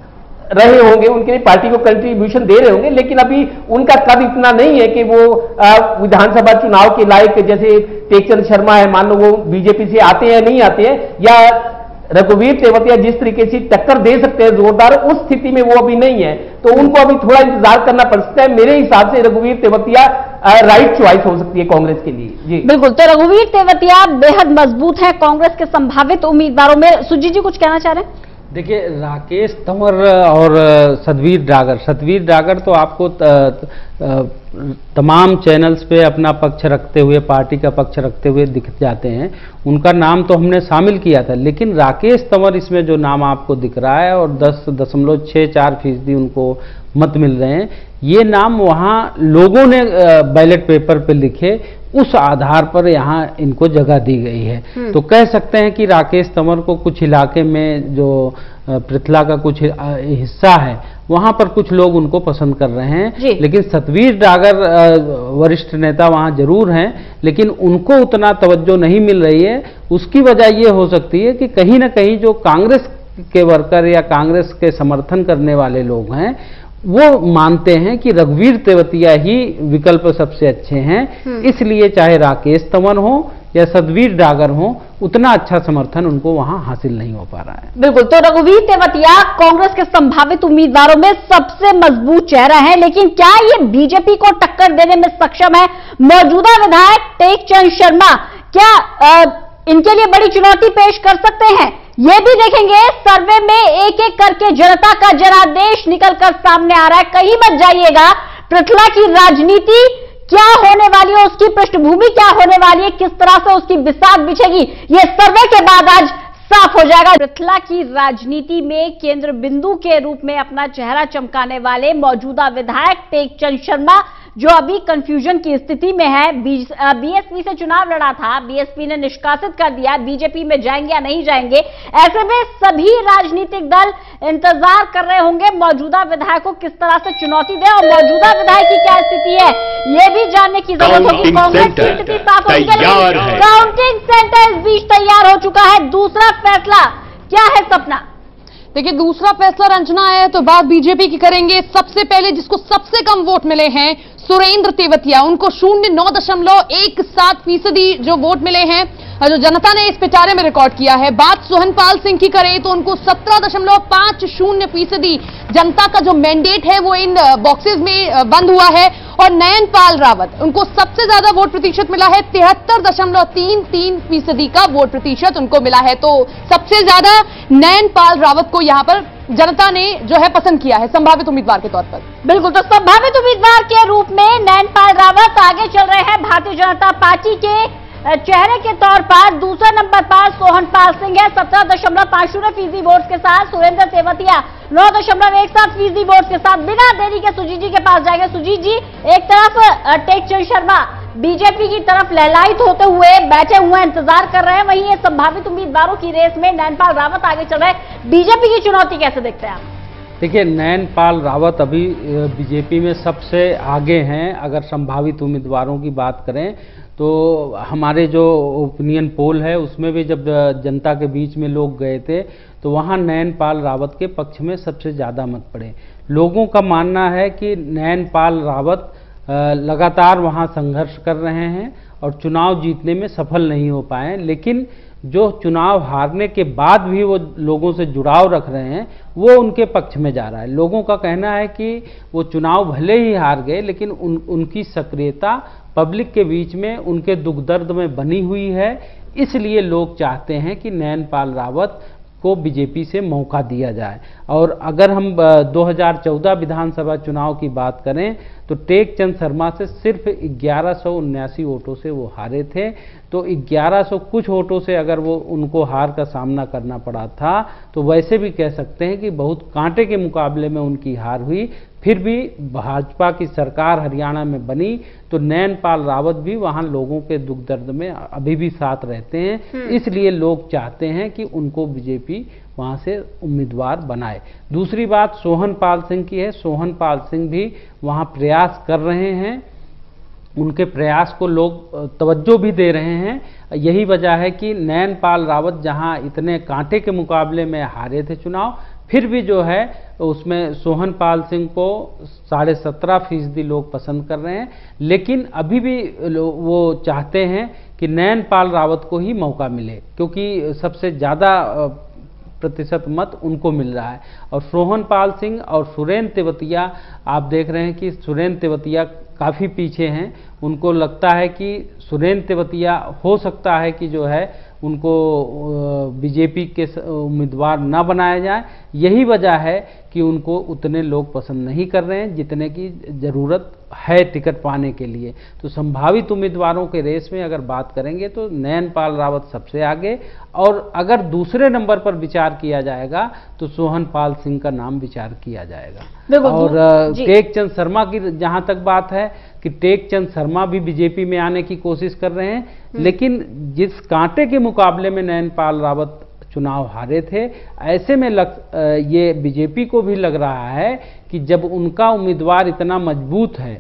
रहे होंगे, उनके लिए पार्टी को कंट्रीब्यूशन दे रहे होंगे, लेकिन अभी उनका कद इतना नहीं है कि वो विधानसभा चुनाव के लायक, जैसे टेकचंद शर्मा है, मान लो वो बीजेपी से आते हैं नहीं आते हैं, या रघुवीर तेवतिया जिस तरीके से टक्कर दे सकते हैं जोरदार, उस स्थिति में वो अभी नहीं है। तो उनको अभी थोड़ा इंतजार करना पड़ सकता है। मेरे हिसाब से रघुवीर तेवतिया राइट चॉइस हो सकती है कांग्रेस के लिए। जी बिल्कुल, तो रघुवीर तेवतिया बेहद मजबूत है कांग्रेस के संभावित उम्मीदवारों में। सुजीत जी कुछ कहना चाह रहे हैं? देखिए, राकेश तंवर और सतबीर डागर सतबीर डागर तो आपको त, त, तमाम चैनल्स पे अपना पक्ष रखते हुए, पार्टी का पक्ष रखते हुए दिख जाते हैं। उनका नाम तो हमने शामिल किया था, लेकिन राकेश तंवर इसमें जो नाम आपको दिख रहा है और दस दशमलव छः चार फीसदी उनको मत मिल रहे हैं, ये नाम वहाँ लोगों ने बैलेट पेपर पे लिखे, उस आधार पर यहाँ इनको जगह दी गई है। तो कह सकते हैं कि राकेश तंवर को कुछ इलाके में, जो पृथला का कुछ हिस्सा है, वहां पर कुछ लोग उनको पसंद कर रहे हैं। लेकिन सतबीर डागर वरिष्ठ नेता वहां जरूर हैं, लेकिन उनको उतना तवज्जो नहीं मिल रही है। उसकी वजह ये हो सकती है कि कहीं ना कहीं जो कांग्रेस के वर्कर या कांग्रेस के समर्थन करने वाले लोग हैं, वो मानते हैं कि रघुवीर तेवतिया ही विकल्प सबसे अच्छे हैं। इसलिए चाहे राकेश तंवर हो या सतबीर डागर हो, उतना अच्छा समर्थन उनको वहां हासिल नहीं हो पा रहा है। बिल्कुल, तो रघुवीर तेवतिया कांग्रेस के संभावित उम्मीदवारों में सबसे मजबूत चेहरा है, लेकिन क्या ये बीजेपी को टक्कर देने में सक्षम है? मौजूदा विधायक टेकचंद शर्मा क्या आ, इनके लिए बड़ी चुनौती पेश कर सकते हैं? ये भी देखेंगे। सर्वे में एक एक करके जनता का जनादेश निकलकर सामने आ रहा है। कहीं मत जाइएगा, पृथला की राजनीति क्या होने वाली है, उसकी पृष्ठभूमि क्या होने वाली है, किस तरह से उसकी बिसात बिछेगी, ये सर्वे के बाद आज साफ हो जाएगा। पृथला की राजनीति में केंद्र बिंदु के रूप में अपना चेहरा चमकाने वाले मौजूदा विधायक टेकचंद शर्मा, जो अभी कंफ्यूजन की स्थिति में है, बीएसपी से चुनाव लड़ा था, बीएसपी ने निष्कासित कर दिया, बीजेपी में जाएंगे या नहीं जाएंगे। ऐसे में सभी राजनीतिक दल इंतजार कर रहे होंगे मौजूदा विधायक को किस तरह से चुनौती दे, और मौजूदा विधायक की क्या स्थिति है ये भी जानने की जरूरत होगी। कांग्रेस की स्थिति साफ होगी, काउंटिंग सेंटर इस बीच तैयार हो चुका है। दूसरा फैसला क्या है सपना? देखिए, दूसरा फैसला रंजना है तो बात बीजेपी की करेंगे। सबसे पहले जिसको सबसे कम वोट मिले हैं, सुरेंद्र तेवतिया, उनको शून्य नौ दशमलव एक सात फीसदी जो वोट मिले हैं, जो जनता ने इस पिटारे में रिकॉर्ड किया है। बात सोहनपाल सिंह की करें तो उनको सत्रह दशमलव पांच शून्य फीसदी जनता का जो मैंडेट है वो इन बॉक्सेस में बंद हुआ है। और नयनपाल रावत, उनको सबसे ज्यादा वोट प्रतिशत मिला है, तिहत्तर दशमलव तीन तीन फीसदी का वोट प्रतिशत उनको मिला है। तो सबसे ज्यादा नयनपाल रावत को यहां पर जनता ने जो है पसंद किया है संभावित उम्मीदवार के तौर पर। बिल्कुल, तो संभावित उम्मीदवार के रूप में नयनपाल रावत आगे चल रहे हैं भारतीय जनता पार्टी के चेहरे के तौर पर। दूसरे नंबर पर सोहनपाल सिंह है सत्रह दशमलव पांच शून्य फीसदी वोट के साथ। सुरेंद्र तेवतिया नौ दशमलव एक सात फीसदी वोट के साथ। बिना देरी के सुजीत जी के पास जाएंगे। सुजीत जी, एक तरफ टेकचंद शर्मा बीजेपी की तरफ लहलायित होते हुए बैठे हुए इंतजार कर रहे हैं, वहीं ये संभावित उम्मीदवारों की रेस में नयनपाल रावत आगे चल रहे हैं। बीजेपी की चुनौती कैसे देखते हैं आप? देखिए, नयनपाल रावत अभी बीजेपी में सबसे आगे हैं। अगर संभावित उम्मीदवारों की बात करें तो हमारे जो ओपिनियन पोल है उसमें भी जब जनता के बीच में लोग गए थे तो वहाँ नयनपाल रावत के पक्ष में सबसे ज़्यादा मत पड़े। लोगों का मानना है कि नयनपाल रावत लगातार वहाँ संघर्ष कर रहे हैं और चुनाव जीतने में सफल नहीं हो पाए, लेकिन जो चुनाव हारने के बाद भी वो लोगों से जुड़ाव रख रहे हैं वो उनके पक्ष में जा रहा है। लोगों का कहना है कि वो चुनाव भले ही हार गए, लेकिन उन उनकी सक्रियता पब्लिक के बीच में, उनके दुख दर्द में बनी हुई है। इसलिए लोग चाहते हैं कि नयनपाल रावत को बीजेपी से मौका दिया जाए। और अगर हम दो हज़ार चौदह विधानसभा चुनाव की बात करें तो टेक चंद शर्मा से सिर्फ ग्यारह सौ उन्यासी वोटों से वो हारे थे। तो ग्यारह सौ कुछ वोटों से अगर वो उनको हार का सामना करना पड़ा था तो वैसे भी कह सकते हैं कि बहुत कांटे के मुकाबले में उनकी हार हुई। फिर भी भाजपा की सरकार हरियाणा में बनी तो नैनपाल रावत भी वहां लोगों के दुख दर्द में अभी भी साथ रहते हैं, इसलिए लोग चाहते हैं कि उनको बीजेपी वहां से उम्मीदवार बनाए। दूसरी बात सोहन पाल सिंह की है। सोहन पाल सिंह भी वहां प्रयास कर रहे हैं, उनके प्रयास को लोग तवज्जो भी दे रहे हैं। यही वजह है कि नैनपाल रावत जहां इतने कांटे के मुकाबले में हारे थे चुनाव, फिर भी जो है उसमें सोहन पाल सिंह को साढ़े सत्रह फीसदी लोग पसंद कर रहे हैं। लेकिन अभी भी वो चाहते हैं कि नैनपाल रावत को ही मौका मिले, क्योंकि सबसे ज़्यादा प्रतिशत मत उनको मिल रहा है। और सोहन पाल सिंह और सुरेंद्र तेवतिया, आप देख रहे हैं कि सुरेंद्र तेवतिया काफ़ी पीछे हैं। उनको लगता है कि सुरेंद्र तेवतिया हो सकता है कि जो है उनको बीजेपी के उम्मीदवार न बनाया जाए। यही वजह है कि उनको उतने लोग पसंद नहीं कर रहे हैं जितने की ज़रूरत है टिकट पाने के लिए। तो संभावित उम्मीदवारों के रेस में अगर बात करेंगे तो नैनपाल रावत सबसे आगे, और अगर दूसरे नंबर पर विचार किया जाएगा तो सोहन पाल सिंह का नाम विचार किया जाएगा। और टेक चंद शर्मा की जहां तक बात है कि टेक चंद शर्मा भी बीजेपी में आने की कोशिश कर रहे हैं, लेकिन जिस कांटे के मुकाबले में नैनपाल रावत चुनाव हारे थे, ऐसे में लग, ये बीजेपी को भी लग रहा है कि जब उनका उम्मीदवार इतना मजबूत है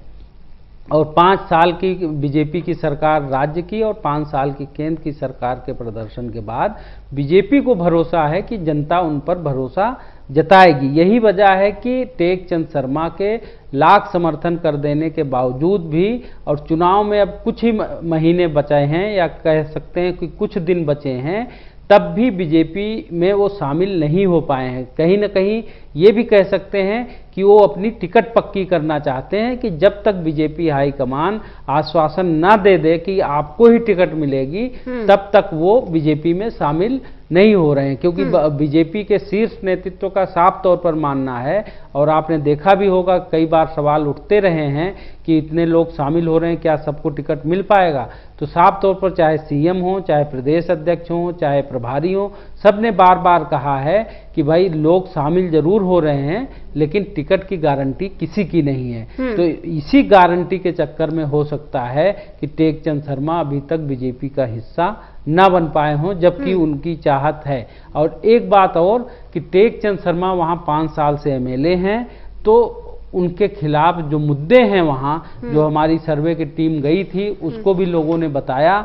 और पाँच साल की बीजेपी की सरकार राज्य की और पाँच साल की केंद्र की सरकार के प्रदर्शन के बाद बीजेपी को भरोसा है कि जनता उन पर भरोसा जताएगी। यही वजह है कि टेक चंद शर्मा के लाख समर्थन कर देने के बावजूद भी, और चुनाव में अब कुछ ही महीने बचे हैं या कह सकते हैं कि कुछ दिन बचे हैं, तब भी बीजेपी में वो शामिल नहीं हो पाए हैं। कहीं ना कहीं ये भी कह सकते हैं कि वो अपनी टिकट पक्की करना चाहते हैं कि जब तक बीजेपी हाईकमान आश्वासन ना दे दे कि आपको ही टिकट मिलेगी, तब तक वो बीजेपी में शामिल नहीं हो रहे हैं। क्योंकि बीजेपी के शीर्ष नेतृत्व का साफ तौर पर मानना है, और आपने देखा भी होगा कई बार सवाल उठते रहे हैं कि इतने लोग शामिल हो रहे हैं, क्या सबको टिकट मिल पाएगा? तो साफ तौर पर चाहे सीएम हो, चाहे प्रदेश अध्यक्ष हो, चाहे प्रभारी हो, सबने बार बार कहा है कि भाई लोग शामिल जरूर हो रहे हैं लेकिन टिकट की गारंटी किसी की नहीं है। तो इसी गारंटी के चक्कर में हो सकता है कि टेक चंद शर्मा अभी तक बीजेपी का हिस्सा न बन पाए हों, जबकि उनकी चाहत है। और एक बात और कि टेक चंद शर्मा वहां पाँच साल से एमएलए हैं, तो उनके खिलाफ जो मुद्दे हैं वहां, जो हमारी सर्वे की टीम गई थी उसको भी लोगों ने बताया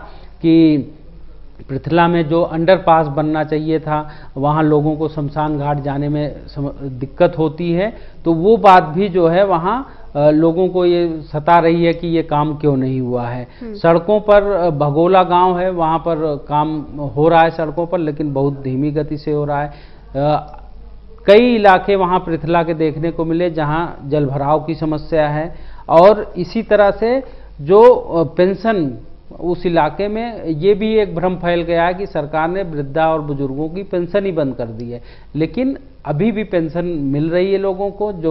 कि पृथला में जो अंडरपास बनना चाहिए था वहाँ लोगों को शमशान घाट जाने में दिक्कत होती है, तो वो बात भी जो है वहाँ लोगों को ये सता रही है कि ये काम क्यों नहीं हुआ है। सड़कों पर भगोला गांव है, वहाँ पर काम हो रहा है सड़कों पर, लेकिन बहुत धीमी गति से हो रहा है। कई इलाके वहाँ पृथला के देखने को मिले जहाँ जलभराव की समस्या है, और इसी तरह से जो पेंशन उस इलाके में ये भी एक भ्रम फैल गया है कि सरकार ने वृद्धा और बुजुर्गों की पेंशन ही बंद कर दी है, लेकिन अभी भी पेंशन मिल रही है लोगों को, जो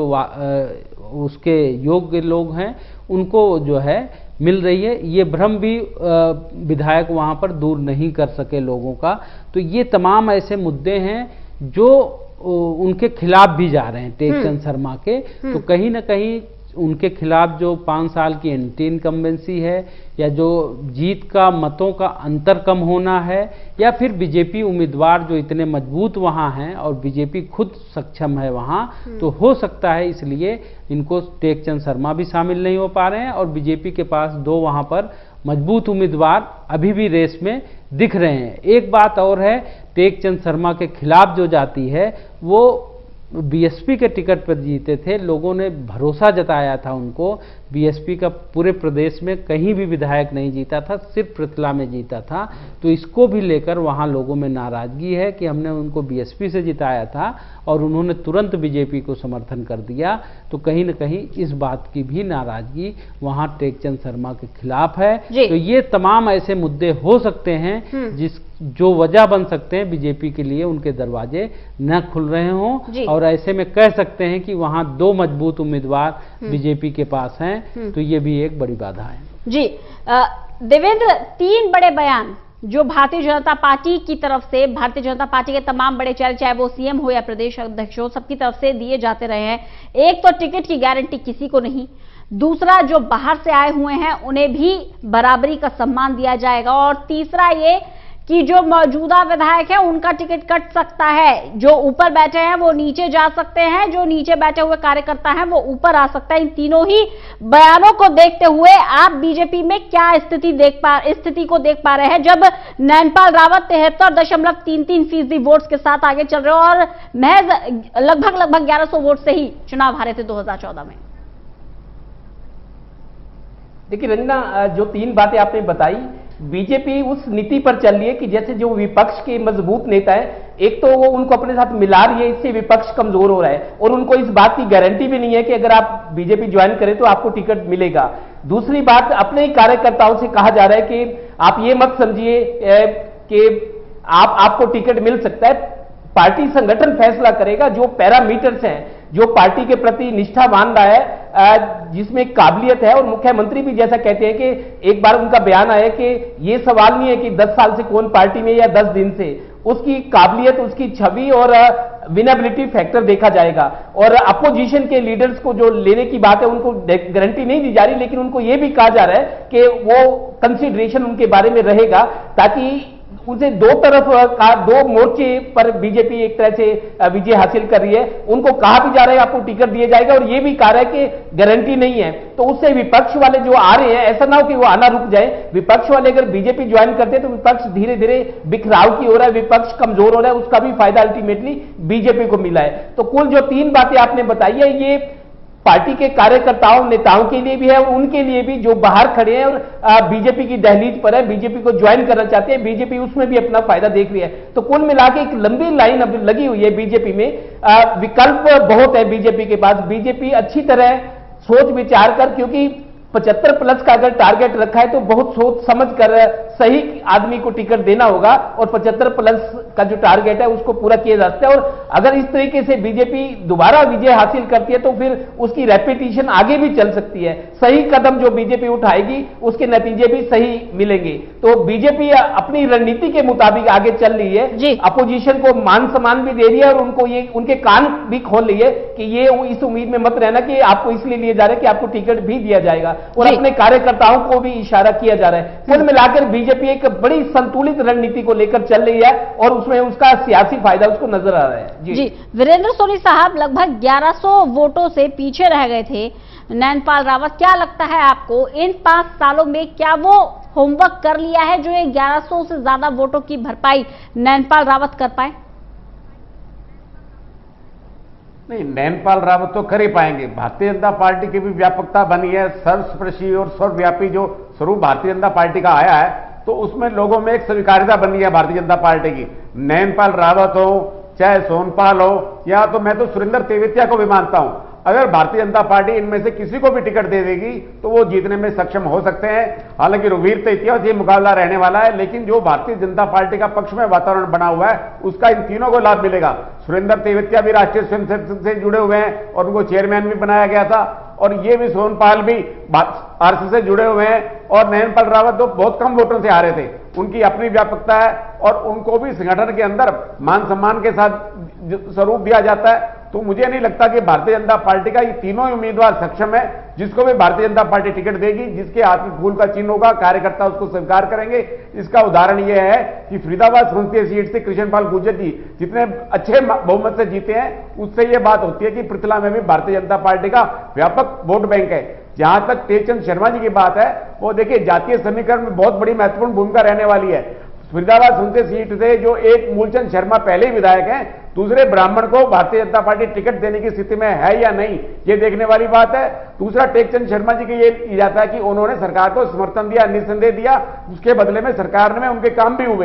उसके योग्य लोग हैं उनको जो है मिल रही है। ये भ्रम भी विधायक वहाँ पर दूर नहीं कर सके लोगों का। तो ये तमाम ऐसे मुद्दे हैं जो उनके खिलाफ भी जा रहे हैं टेक चंद शर्मा के। तो कहीं ना कहीं उनके खिलाफ जो पाँच साल की एंटी इनकम्बेंसी है, या जो जीत का मतों का अंतर कम होना है, या फिर बीजेपी उम्मीदवार जो इतने मजबूत वहाँ हैं और बीजेपी खुद सक्षम है वहाँ, तो हो सकता है इसलिए इनको टेक चंद शर्मा भी शामिल नहीं हो पा रहे हैं, और बीजेपी के पास दो वहाँ पर मजबूत उम्मीदवार अभी भी रेस में दिख रहे हैं। एक बात और है, टेक चंद शर्मा के खिलाफ जो जाती है वो बीएसपी के टिकट पर जीते थे, लोगों ने भरोसा जताया था उनको। बीएसपी का पूरे प्रदेश में कहीं भी विधायक नहीं जीता था, सिर्फ पृथला में जीता था। तो इसको भी लेकर वहाँ लोगों में नाराजगी है कि हमने उनको बीएसपी से जिताया था और उन्होंने तुरंत बीजेपी को समर्थन कर दिया। तो कहीं न कहीं इस बात की भी नाराजगी वहाँ टेक चंद शर्मा के खिलाफ है। तो ये तमाम ऐसे मुद्दे हो सकते हैं जिस जो वजह बन सकते हैं बीजेपी के लिए उनके दरवाजे न खुल रहे हों, और ऐसे में कह सकते हैं कि वहां दो मजबूत उम्मीदवार बीजेपी के पास हैं, तो ये भी एक बड़ी बाधा है। जी देवेंद्र, तीन बड़े बयान जो भारतीय जनता पार्टी की तरफ से, भारतीय जनता पार्टी के तमाम बड़े चेहरे, चाहे वो सीएम हो या प्रदेश अध्यक्ष हो, सबकी तरफ से दिए जाते रहे हैं। एक तो टिकट की गारंटी किसी को नहीं, दूसरा जो बाहर से आए हुए हैं उन्हें भी बराबरी का सम्मान दिया जाएगा, और तीसरा ये कि जो मौजूदा विधायक है उनका टिकट कट सकता है, जो ऊपर बैठे हैं वो नीचे जा सकते हैं, जो नीचे बैठे हुए कार्यकर्ता हैं वो ऊपर आ सकता है। इन तीनों ही बयानों को देखते हुए आप बीजेपी में क्या स्थिति देख पा स्थिति को देख पा रहे हैं, जब नैनपाल रावत तिहत्तर दशमलव तीन तीन फीसदी वोट्स के साथ आगे चल रहे हो और महज लगभग लगभग ग्यारह सौ वोट से ही चुनाव हारे थे दो हजार चौदह में? देखिए रंजना, जो तीन बातें आपने बताई, बीजेपी उस नीति पर चल रही है कि जैसे जो विपक्ष के मजबूत नेता है, एक तो वो उनको अपने साथ मिला रही है, इससे विपक्ष कमजोर हो रहा है, और उनको इस बात की गारंटी भी नहीं है कि अगर आप बीजेपी ज्वाइन करें तो आपको टिकट मिलेगा। दूसरी बात, अपने ही कार्यकर्ताओं से कहा जा रहा है कि आप ये मत समझिए कि आप आपको टिकट मिल सकता है, पार्टी संगठन फैसला करेगा। जो पैरामीटर्स हैं, जो पार्टी के प्रति निष्ठा मान रहा है, जिसमें काबिलियत है, और मुख्यमंत्री भी जैसा कहते हैं कि एक बार उनका बयान आया कि ये सवाल नहीं है कि दस साल से कौन पार्टी में या दस दिन से, उसकी काबिलियत, उसकी छवि और विनेबिलिटी फैक्टर देखा जाएगा। और अपोजिशन के लीडर्स को जो लेने की बात है उनको गारंटी नहीं दी जा रही, लेकिन उनको यह भी कहा जा रहा है कि वो कंसिडरेशन उनके बारे में रहेगा, ताकि उसे दो तरफ का, दो मोर्चे पर बीजेपी एक तरह से विजय हासिल कर रही है। उनको कहा भी जा रहा है आपको टिकट दिया जाएगा, और यह भी कहा रहा है कि गारंटी नहीं है। तो उससे विपक्ष वाले जो आ रहे हैं, ऐसा ना हो कि वो आना रुक जाए। विपक्ष वाले अगर बीजेपी ज्वाइन करते हैं तो विपक्ष धीरे धीरे बिखराव की हो रहा है, विपक्ष कमजोर हो रहा है, उसका भी फायदा अल्टीमेटली बीजेपी को मिला है। तो कुल जो तीन बातें आपने बताई है, ये पार्टी के कार्यकर्ताओं, नेताओं के लिए भी है और उनके लिए भी जो बाहर खड़े हैं और बीजेपी की दहलीज पर है, बीजेपी को ज्वाइन करना चाहते हैं, बीजेपी उसमें भी अपना फायदा देख रही है। तो कुल मिला के एक लंबी लाइन अब लगी हुई है बीजेपी में। आ, विकल्प बहुत है बीजेपी के पास। बीजेपी अच्छी तरह सोच विचार कर, क्योंकि पचहत्तर प्लस का अगर टारगेट रखा है तो बहुत सोच समझ कर सही आदमी को टिकट देना होगा, और पचहत्तर प्लस का जो टारगेट है उसको पूरा किया जा सकता है। और अगर इस तरीके से बीजेपी दोबारा विजय हासिल करती है तो फिर उसकी रेपिटेशन आगे भी चल सकती है। सही कदम जो बीजेपी उठाएगी उसके नतीजे भी सही मिलेंगे। तो बीजेपी अपनी रणनीति के मुताबिक आगे चल रही है, अपोजिशन को मान सम्मान भी दे रही है, और उनको ये उनके कान भी खोल रही है कि ये इस उम्मीद में मत रहना कि आपको इसलिए लिए जा रहे हैं कि आपको टिकट भी दिया जाएगा, और अपने कार्यकर्ताओं को भी इशारा किया जा रहा है। कुल मिलाकर बीजेपी एक बड़ी संतुलित रणनीति को लेकर चल रही है, और उसमें उसका सियासी फायदा उसको नजर आ रहा है। जी, जी वीरेंद्र सोनी साहब, लगभग ग्यारह सौ वोटों से पीछे रह गए थे नैनपाल रावत। क्या लगता है आपको, इन पांच सालों में क्या वो होमवर्क कर लिया है जो ये ग्यारह सौ से ज्यादा वोटों की भरपाई नैनपाल रावत कर पाए? नहीं, नैनपाल रावत तो कर ही पाएंगे। भारतीय जनता पार्टी की भी व्यापकता बनी है, सर्वस्पर्शी और सर्वव्यापी जो स्वरूप भारतीय जनता पार्टी का आया है, तो उसमें लोगों में एक स्वीकार्यता बनी है भारतीय जनता पार्टी की। नैनपाल रावत हो, चाहे सोनपाल हो, या तो मैं तो सुरेंद्र तेवतिया को भी मानता हूं। अगर भारतीय जनता पार्टी इनमें से किसी को भी टिकट दे देगी तो वो जीतने में सक्षम हो सकते हैं। हालांकि रघुवीर तेवतिया से मुकाबला रहने वाला है, लेकिन जो भारतीय जनता पार्टी का पक्ष में वातावरण बना हुआ है उसका इन तीनों को लाभ मिलेगा। सुरेंद्र तेवतिया भी राष्ट्रीय स्वयंसेवक से जुड़े हुए हैं और उनको चेयरमैन भी बनाया गया था, और ये भी सोनपाल भी आरएसएस से जुड़े हुए हैं, और नैनपाल रावत तो बहुत कम वोटों से हारे थे। उनकी अपनी व्यापकता है, और उनको भी संगठन के अंदर मान सम्मान के साथ स्वरूप दिया जाता है। तो मुझे नहीं लगता कि भारतीय जनता पार्टी का ये तीनों उम्मीदवार सक्षम है। जिसको भी भारतीय जनता पार्टी टिकट देगी, जिसके हाथ में फूल का चिन्ह होगा, कार्यकर्ता उसको स्वीकार करेंगे। इसका उदाहरण यह है कि फरीदाबाद संसदीय सीट से कृष्णपाल गुर्जर जी जितने अच्छे बहुमत से जीते हैं, उससे यह बात होती है कि पृथला में भी भारतीय जनता पार्टी का व्यापक वोट बैंक है। जहां तक तेजचंद शर्मा जी की बात है, वो देखिए जातीय समीकरण में बहुत बड़ी महत्वपूर्ण भूमिका रहने वाली है। फरीदाबाद संसदीय सीट से जो एक मूलचंद शर्मा पहले ही विधायक हैं, दूसरे ब्राह्मण को भारतीय जनता पार्टी टिकट देने की स्थिति में है या नहीं, ये देखने वाली बात है। दूसरा, टेकचंद शर्मा जी की ये जाता है कि उन्होंने सरकार को समर्थन दिया, निसंदेह दिया, उसके बदले में सरकार में उनके काम भी हुए।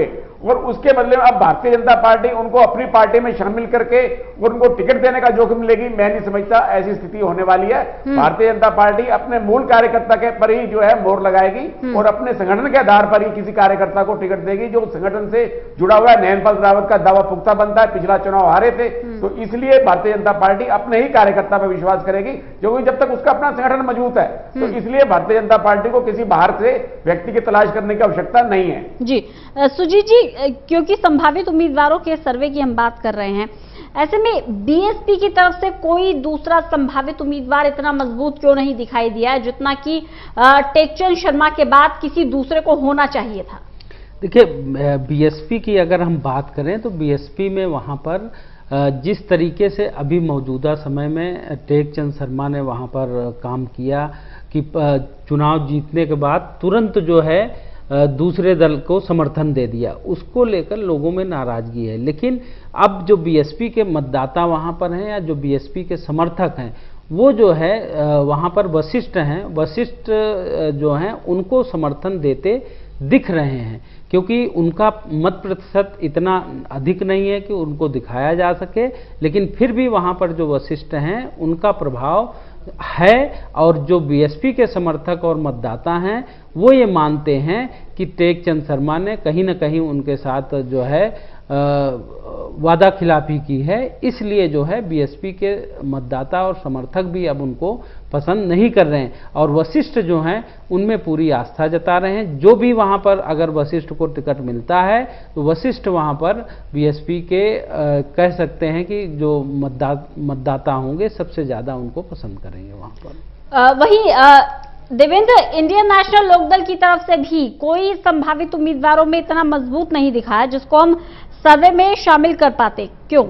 और उसके बदले में अब भारतीय जनता पार्टी उनको अपनी पार्टी में शामिल करके और उनको टिकट देने का जोखिम लेगी। मैं नहीं समझता ऐसी स्थिति होने वाली है। भारतीय जनता पार्टी अपने मूल कार्यकर्ता के पर ही जो है मोहर लगाएगी और अपने संगठन के आधार पर ही किसी कार्यकर्ता को टिकट देगी जो संगठन से जुड़ा हुआ है। नयनपाल रावत का दावा पुख्ता बनता है, पिछला चुनाव हारे थे, तो इसलिए भारतीय जनता पार्टी अपने ही कार्यकर्ता पर विश्वास करेगी, क्योंकि जब तक उसका अपना संगठन मजबूत है। तो इसलिए भारतीय जनता पार्टी को किसी बाहर से व्यक्ति की तलाश करने की आवश्यकता नहीं है। जी सुजीत जी, क्योंकि संभावित उम्मीदवारों के सर्वे की हम बात कर रहे हैं, ऐसे में बीएसपी की तरफ से कोई दूसरा संभावित उम्मीदवार इतना मजबूत क्यों नहीं दिखाई दिया है जितना कि टेकचंद शर्मा के बाद किसी दूसरे को होना चाहिए था? देखिए, बीएसपी की अगर हम बात करें तो बीएसपी में वहां पर जिस तरीके से अभी मौजूदा समय में टेकचंद शर्मा ने वहां पर काम किया कि चुनाव जीतने के बाद तुरंत जो है दूसरे दल को समर्थन दे दिया, उसको लेकर लोगों में नाराजगी है। लेकिन अब जो बीएसपी के मतदाता वहां पर हैं या जो बीएसपी के समर्थक हैं, वो जो है वहां पर वशिष्ठ हैं, वशिष्ठ जो हैं उनको समर्थन देते दिख रहे हैं, क्योंकि उनका मत प्रतिशत इतना अधिक नहीं है कि उनको दिखाया जा सके, लेकिन फिर भी वहां पर जो वशिष्ठ हैं उनका प्रभाव है। और जो बीएसपी के समर्थक और मतदाता हैं वो ये मानते हैं कि टेकचंद शर्मा ने कहीं ना कहीं उनके साथ जो है वादा खिलाफी की है, इसलिए जो है बीएसपी के मतदाता और समर्थक भी अब उनको पसंद नहीं कर रहे हैं और वशिष्ठ जो हैं उनमें पूरी आस्था जता रहे हैं। जो भी वहां पर अगर वशिष्ठ को टिकट मिलता है तो वशिष्ठ वहां पर बीएसपी के आ, कह सकते हैं कि जो मतदा मतदाता होंगे सबसे ज्यादा उनको पसंद करेंगे वहां पर। आ, वही आ, देवेंद्र, इंडियन नेशनल लोकदल की तरफ से भी कोई संभावित उम्मीदवारों में इतना मजबूत नहीं दिखा है जिसको हम सर्वे में शामिल कर पाते, क्यों?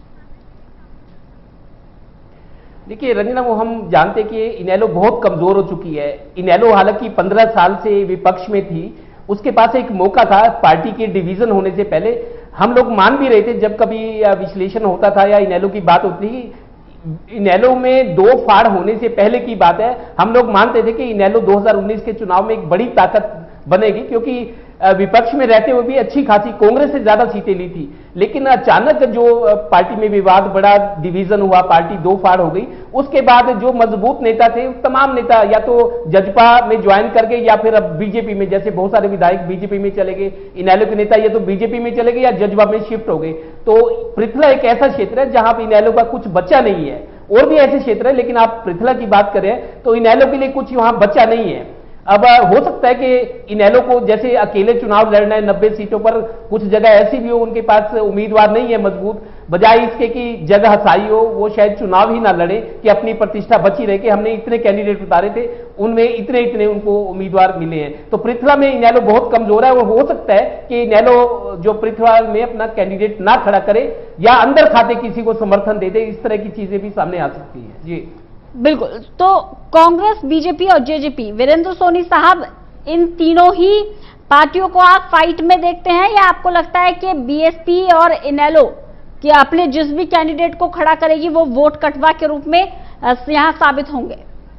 देखिए रंजना, वो हम जानते कि इनेलो बहुत कमजोर हो चुकी है। इनेलो हालांकि पंद्रह साल से विपक्ष में थी, उसके पास एक मौका था पार्टी के डिवीजन होने से पहले। हम लोग मान भी रहे थे जब कभी विश्लेषण होता था या इनेलो की बात होती थी, इनेलो में दो फाड़ होने से पहले की बात है, हम लोग मानते थे कि इनेलो दो हज़ार उन्नीस के चुनाव में एक बड़ी ताकत बनेगी, क्योंकि विपक्ष में रहते हुए भी अच्छी खासी कांग्रेस से ज्यादा सीटें ली थी। लेकिन अचानक जो पार्टी में विवाद बढ़ा, डिवीजन हुआ, पार्टी दो फाड़ हो गई, उसके बाद जो मजबूत नेता थे तमाम नेता या तो जजपा में ज्वाइन कर गए या फिर अब बीजेपी में, जैसे बहुत सारे विधायक बीजेपी में चले गए, इनेलो के नेता या तो बीजेपी में चले गए या जजपा में शिफ्ट हो गए। तो पृथला एक ऐसा क्षेत्र है जहां पर इनेलो का कुछ बचा नहीं है। और भी ऐसे क्षेत्र है, लेकिन आप पृथला की बात करें तो इनेलो के लिए कुछ वहां बचा नहीं है। अब हो सकता है कि इनेलो को जैसे अकेले चुनाव लड़ना है नब्बे सीटों पर, कुछ जगह ऐसी भी हो उनके पास उम्मीदवार नहीं है मजबूत, बजाय इसके कि जगह हसाई हो, वो शायद चुनाव ही ना लड़े कि अपनी प्रतिष्ठा बची रहे कि हमने इतने कैंडिडेट उतारे थे, उनमें इतने इतने उनको उम्मीदवार मिले हैं। तो पृथ्वा में इनेलो बहुत कमजोर है और हो सकता है कि इनेलो जो पृथ्वा में अपना कैंडिडेट ना खड़ा करे या अंदर खाते किसी को समर्थन दे दे, इस तरह की चीजें भी सामने आ सकती है। जी बिल्कुल। तो कांग्रेस, बीजेपी और जेजेपी, वीरेंद्र सोनी साहब, इन तीनों ही पार्टियों को आप फाइट में देखते हैं या आपको लगता है कि बीएसपी और इनेलो कि अपने जिस भी कैंडिडेट को खड़ा करेगी वो वोट कटवा के रूप में यहां साबित होंगे?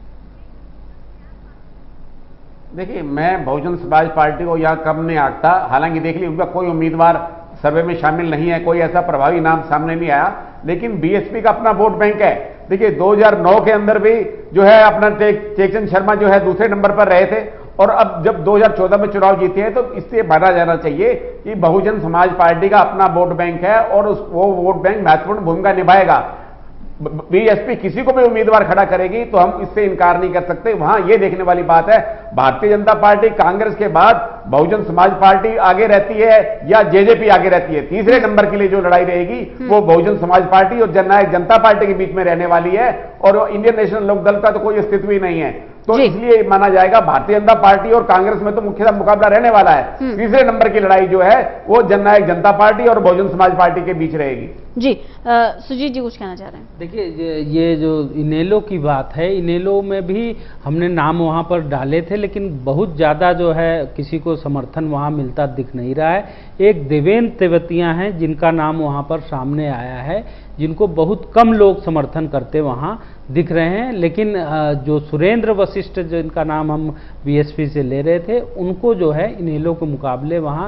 देखिए, मैं बहुजन समाज पार्टी को यहां कम नहीं आंकता। हालांकि देख लीजिए उनका कोई उम्मीदवार सर्वे में शामिल नहीं है, कोई ऐसा प्रभावी नाम सामने नहीं आया, लेकिन बीएसपी का अपना वोट बैंक है। देखिए दो हज़ार नौ के अंदर भी जो है अपना टेकचंद शर्मा जो है दूसरे नंबर पर रहे थे और अब जब दो हज़ार चौदह में चुनाव जीते हैं तो इससे माना जाना चाहिए कि बहुजन समाज पार्टी का अपना वोट बैंक है और उस वो वोट बैंक महत्वपूर्ण भूमिका निभाएगा। बीएसपी किसी को भी उम्मीदवार खड़ा करेगी तो हम इससे इनकार नहीं कर सकते। वहां यह देखने वाली बात है भारतीय जनता पार्टी कांग्रेस के बाद बहुजन समाज पार्टी आगे रहती है या जेजेपी आगे रहती है। तीसरे नंबर के लिए जो लड़ाई रहेगी वो बहुजन समाज पार्टी और जननायक जनता पार्टी के बीच में रहने वाली है और इंडियन नेशनल लोकदल का तो कोई अस्तित्व ही नहीं है। तो इसलिए माना जाएगा भारतीय जनता पार्टी और कांग्रेस में तो मुख्यतः मुकाबला रहने वाला है। तीसरे नंबर की लड़ाई जो है वो जननायक जनता पार्टी और बहुजन समाज पार्टी के बीच रहेगी। जी सुजीत जी कुछ कहना चाह रहे हैं? देखिए ये जो इनेलो की बात है, इनेलो में भी हमने नाम वहां पर डाले थे लेकिन बहुत ज्यादा जो है किसी को समर्थन वहां मिलता दिख नहीं रहा है। एक देवेंद्र तेवतिया हैं जिनका नाम वहां पर सामने आया है, जिनको बहुत कम लोग समर्थन करते वहां दिख रहे हैं। लेकिन जो सुरेंद्र वशिष्ठ जिनका नाम हम बीएसपी से ले रहे थे, उनको जो है इनेलो के मुकाबले वहां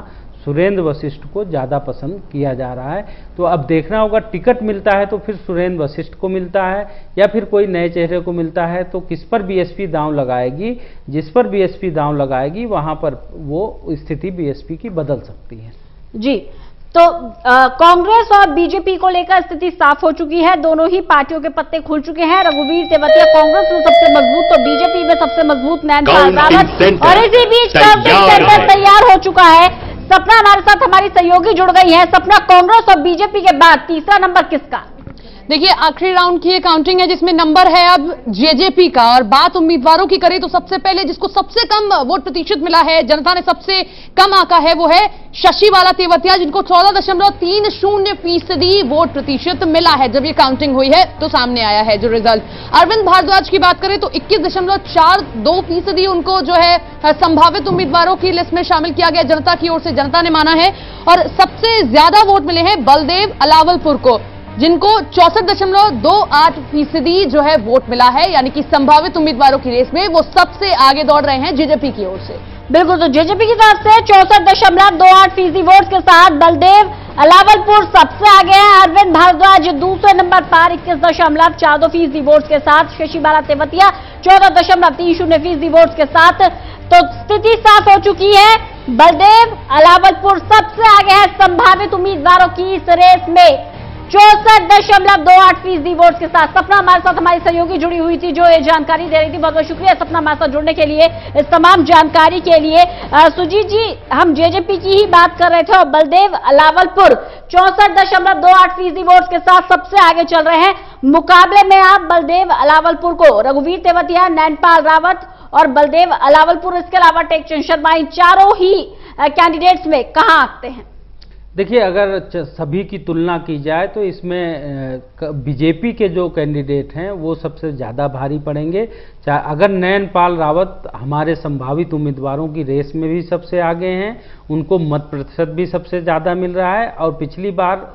सुरेंद्र वशिष्ठ को ज़्यादा पसंद किया जा रहा है। तो अब देखना होगा, टिकट मिलता है तो फिर सुरेंद्र वशिष्ठ को मिलता है या फिर कोई नए चेहरे को मिलता है, तो किस पर बीएसपी दांव लगाएगी। जिस पर बीएसपी दांव लगाएगी वहां पर वो स्थिति बीएसपी की बदल सकती है। जी, तो आ, कांग्रेस और बीजेपी को लेकर स्थिति साफ हो चुकी है। दोनों ही पार्टियों के पत्ते खुल चुके हैं। रघुवीर तेवतिया कांग्रेस में सबसे मजबूत तो बीजेपी में सबसे मजबूत नैनपाल रावत, और इसी बीच काउंटिंग सेंटर तैयार हो चुका है। सपना हमारे साथ हमारी सहयोगी जुड़ गई है। सपना, कांग्रेस और बीजेपी के बाद तीसरा नंबर किसका? देखिए, आखिरी राउंड की ये काउंटिंग है जिसमें नंबर है अब जेजेपी का। और बात उम्मीदवारों की करें तो सबसे पहले जिसको सबसे कम वोट प्रतिशत मिला है, जनता ने सबसे कम आंका है, वो है शशिबाला तेवतिया, जिनको चौदह दशमलव तीन शून्य फीसदी वोट प्रतिशत मिला है। जब ये काउंटिंग हुई है तो सामने आया है जो रिजल्ट। अरविंद भारद्वाज की बात करें तो इक्कीस दशमलव चार दो फीसदी उनको जो है संभावित उम्मीदवारों की लिस्ट में शामिल किया गया, जनता की ओर से जनता ने माना है। और सबसे ज्यादा वोट मिले हैं बलदेव अलावलपुर को, जिनको चौसठ दशमलव दो आठ फीसदी जो है वोट मिला है, यानी कि संभावित उम्मीदवारों की रेस में वो सबसे आगे दौड़ रहे हैं जेजेपी की ओर से। बिल्कुल, तो जेजेपी की तरफ से चौसठ दशमलव दो आठ फीसदी वोट के साथ बलदेव अलावलपुर सबसे आगे हैं। अरविंद भारद्वाज दूसरे नंबर पर इक्कीस दशमलव चार दो फीसदी वोट के साथ, शशिबाला तेवतिया चौदह दशमलव तीन शून्य फीसदी वोट के साथ। तो स्थिति साफ हो चुकी है, बलदेव अलावलपुर सबसे आगे है संभावित उम्मीदवारों की इस रेस में चौसठ दशमलव दो आठ फीसदी वोट के साथ। सपना हमारे साथ हमारी सहयोगी जुड़ी हुई थी जो ये जानकारी दे रही थी। बहुत बहुत शुक्रिया सपना हमारे साथ जुड़ने के लिए, इस तमाम जानकारी के लिए। सुजीत जी, हम जेजेपी की ही बात कर रहे थे और बलदेव अलावलपुर चौसठ दशमलव दो आठ फीसदी वोट के साथ सबसे आगे चल रहे हैं। मुकाबले में आप बलदेव अलावलपुर को रघुवीर तेवतिया, नैनपाल रावत और बलदेव अलावलपुर, इसके अलावा टेकचंद शर्मा, इन चारों ही कैंडिडेट्स में कहां आते हैं? देखिए, अगर सभी की तुलना की जाए तो इसमें बीजेपी के जो कैंडिडेट हैं वो सबसे ज़्यादा भारी पड़ेंगे। चाहे अगर नैनपाल रावत हमारे संभावित उम्मीदवारों की रेस में भी सबसे आगे हैं, उनको मत प्रतिशत भी सबसे ज़्यादा मिल रहा है और पिछली बार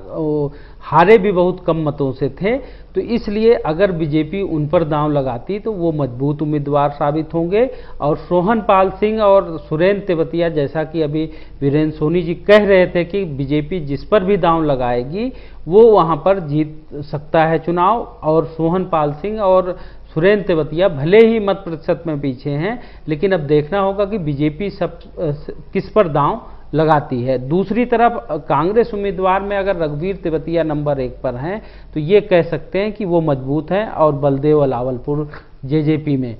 हारे भी बहुत कम मतों से थे, तो इसलिए अगर बीजेपी उन पर दांव लगाती तो वो मजबूत उम्मीदवार साबित होंगे। और सोहन पाल सिंह और सुरेंद्र तेवतिया, जैसा कि अभी वीरेंद्र सोनी जी कह रहे थे कि बीजेपी जिस पर भी दांव लगाएगी वो वहां पर जीत सकता है चुनाव। और सोहन पाल सिंह और सुरेंद्र तेवतिया भले ही मत प्रतिशत में पीछे हैं, लेकिन अब देखना होगा कि बीजेपी सब किस पर दांव लगाती है। दूसरी तरफ कांग्रेस उम्मीदवार में अगर रघुवीर तेवतिया नंबर एक पर हैं तो ये कह सकते हैं कि वो मजबूत हैं, और बलदेव अलावलपुर जेजेपी में,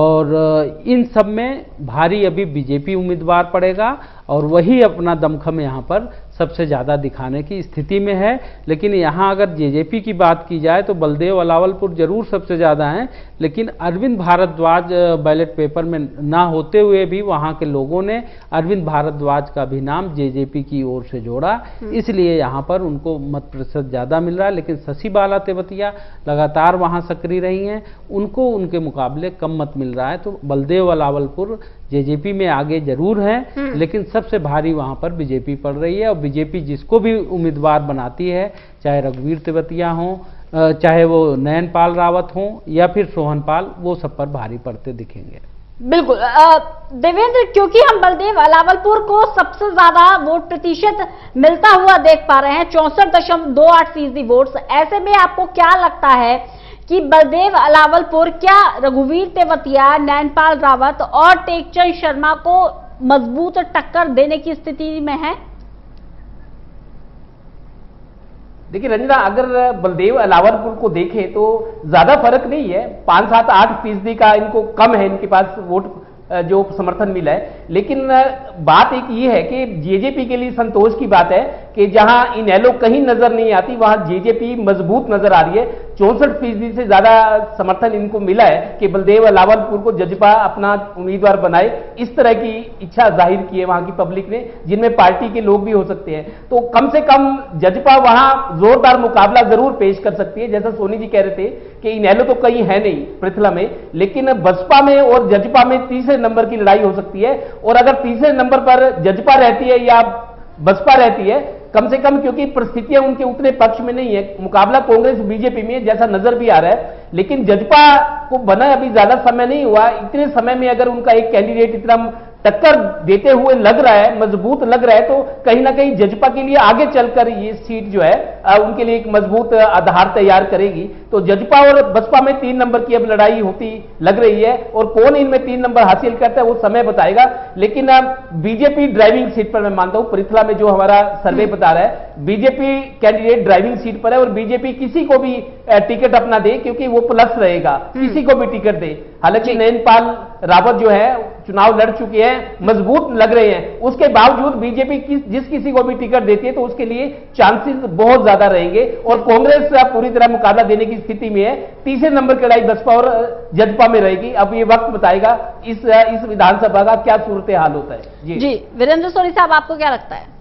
और इन सब में भारी अभी बीजेपी उम्मीदवार पड़ेगा और वही अपना दमखम यहाँ पर सबसे ज़्यादा दिखाने की स्थिति में है। लेकिन यहाँ अगर जेजेपी की बात की जाए तो बलदेव अलावलपुर जरूर सबसे ज़्यादा हैं, लेकिन अरविंद भारद्वाज बैलेट पेपर में ना होते हुए भी वहाँ के लोगों ने अरविंद भारद्वाज का भी नाम जेजेपी की ओर से जोड़ा, इसलिए यहाँ पर उनको मत प्रतिशत ज़्यादा मिल रहा है। लेकिन शशिबाला तेवतिया लगातार वहाँ सक्रिय रही हैं, उनको उनके मुकाबले कम मत मिल रहा है, तो बलदेव अलावलपुर जेजेपी में आगे जरूर हैं, लेकिन सबसे भारी वहां पर बीजेपी पड़ रही है। और बीजेपी जिसको भी उम्मीदवार बनाती है, चाहे रघुवीर तेवतिया हो, चाहे वो नैनपाल रावत हो या फिर सोहन पाल, वो सब पर भारी पड़ते दिखेंगे। बिल्कुल देवेंद्र, क्योंकि हम बलदेव अलावलपुर को सबसे ज्यादा वोट प्रतिशत मिलता हुआ देख पा रहे हैं, चौसठ दशमलव दो आठ फीसदी वोट, ऐसे में आपको क्या लगता है कि बलदेव अलावलपुर क्या रघुवीर तेवतिया, नैनपाल रावत और टेकचंद शर्मा को मजबूत टक्कर देने की स्थिति में है? देखिए रंजना, अगर बलदेव अलावलपुर को देखें तो ज्यादा फर्क नहीं है, पांच सात आठ फीसदी का इनको कम है, इनके पास वोट जो समर्थन मिला है। लेकिन बात एक ये है कि जेजेपी के लिए संतोष की बात है कि जहां इनेलो कहीं नजर नहीं आती वहां जेजेपी मजबूत नजर आ रही है। चौसठ फीसदी से ज्यादा समर्थन इनको मिला है कि बलदेव अलावलपुर को जजपा अपना उम्मीदवार बनाए, इस तरह की इच्छा जाहिर की है वहां की पब्लिक ने, जिनमें पार्टी के लोग भी हो सकते हैं। तो कम से कम जजपा वहां जोरदार मुकाबला जरूर पेश कर सकती है। जैसा सोनी जी कह रहे थे कि इनेलो तो कहीं है नहीं पृथला में, लेकिन बसपा में और जजपा में तीसरे नंबर की लड़ाई हो सकती है। और अगर तीसरे नंबर पर जजपा रहती है या बसपा रहती है, कम से कम क्योंकि परिस्थितियां उनके उतने पक्ष में नहीं है, मुकाबला कांग्रेस बीजेपी में जैसा नजर भी आ रहा है, लेकिन जजपा को बना अभी ज्यादा समय नहीं हुआ। इतने समय में अगर उनका एक कैंडिडेट इतना टक्कर देते हुए लग रहा है, मजबूत लग रहा है, तो कहीं ना कहीं जजपा के लिए आगे चलकर ये सीट जो है आ, उनके लिए एक मजबूत आधार तैयार करेगी। तो जजपा और बसपा में तीन नंबर की अब लड़ाई होती लग रही है, और कौन इनमें तीन नंबर हासिल करता है वो समय बताएगा। लेकिन बीजेपी ड्राइविंग सीट पर मैं मानता हूं, पृथला में जो हमारा सर्वे बता रहा है, बीजेपी कैंडिडेट ड्राइविंग सीट पर है, और बीजेपी किसी को भी टिकट अपना दे, क्योंकि वो प्लस रहेगा, किसी को भी टिकट दे। हालांकि नैनपाल रावत जो है चुनाव लड़ चुके हैं, मजबूत लग रहे हैं, उसके बावजूद बीजेपी किस जिस किसी को भी टिकट देती है तो उसके लिए चांसेस बहुत ज्यादा रहेंगे, और कांग्रेस पूरी तरह मुकाबला देने की स्थिति में है। तीसरे नंबर की लड़ाई बसपा और जजपा में रहेगी। अब ये वक्त बताएगा इस इस विधानसभा का क्या सूरत हाल होता है। जी जी वीरेंद्र सोनी साहब, आपको क्या लगता है?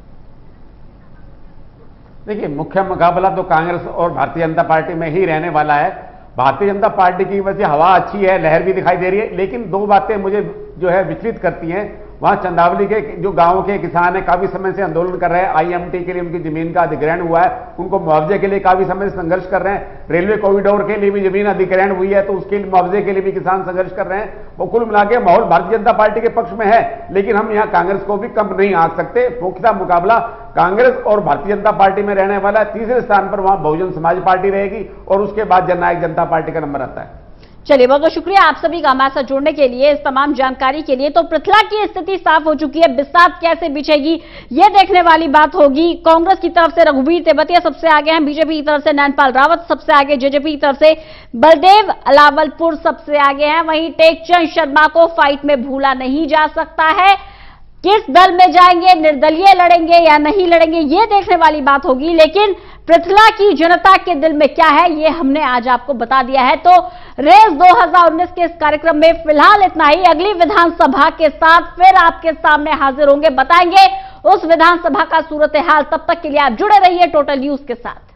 देखिए, मुख्य मुकाबला तो कांग्रेस और भारतीय जनता पार्टी में ही रहने वाला है। भारतीय जनता पार्टी की वजह से हवा अच्छी है, लहर भी दिखाई दे रही है, लेकिन दो बातें मुझे जो है विचलित करती हैं। वहां चंदावली के जो गांव के किसान है, काफी समय से आंदोलन कर रहे हैं, आईएमटी के लिए उनकी जमीन का अधिग्रहण हुआ है, उनको मुआवजे के लिए काफी समय से संघर्ष कर रहे हैं। रेलवे कॉरिडोर के लिए भी जमीन अधिग्रहण हुई है, तो उसके लिए मुआवजे के लिए भी किसान संघर्ष कर रहे हैं। वो कुल मिला के माहौल भारतीय जनता पार्टी के पक्ष में है, लेकिन हम यहाँ कांग्रेस को भी कम नहीं आंक सकते। मुख्यतः मुकाबला कांग्रेस और भारतीय जनता पार्टी में रहने वाला है। तीसरे स्थान पर वहां बहुजन समाज पार्टी रहेगी, और उसके बाद जननायक जनता पार्टी का नंबर आता है। चलिए, बहुत बहुत शुक्रिया आप सभी का हमारे साथ जुड़ने के लिए, इस तमाम जानकारी के लिए। तो पृथला की स्थिति साफ हो चुकी है, बिसात कैसे बिछेगी ये देखने वाली बात होगी। कांग्रेस की तरफ से रघुवीर तेवतिया सबसे आगे हैं, बीजेपी की तरफ से नैनपाल रावत सबसे आगे, जेजेपी की तरफ से बलदेव अलावलपुर सबसे आगे हैं। वहीं टेकचंद शर्मा को फाइट में भूला नहीं जा सकता है। किस दल में जाएंगे, निर्दलीय लड़ेंगे या नहीं लड़ेंगे, ये देखने वाली बात होगी। लेकिन पृथला की जनता के दिल में क्या है, ये हमने आज आपको बता दिया है। तो रेस दो हज़ार उन्नीस के इस कार्यक्रम में फिलहाल इतना ही। अगली विधानसभा के साथ फिर आपके सामने हाजिर होंगे, बताएंगे उस विधानसभा का सूरत हाल। तब तक के लिए आप जुड़े रहिए टोटल न्यूज के साथ।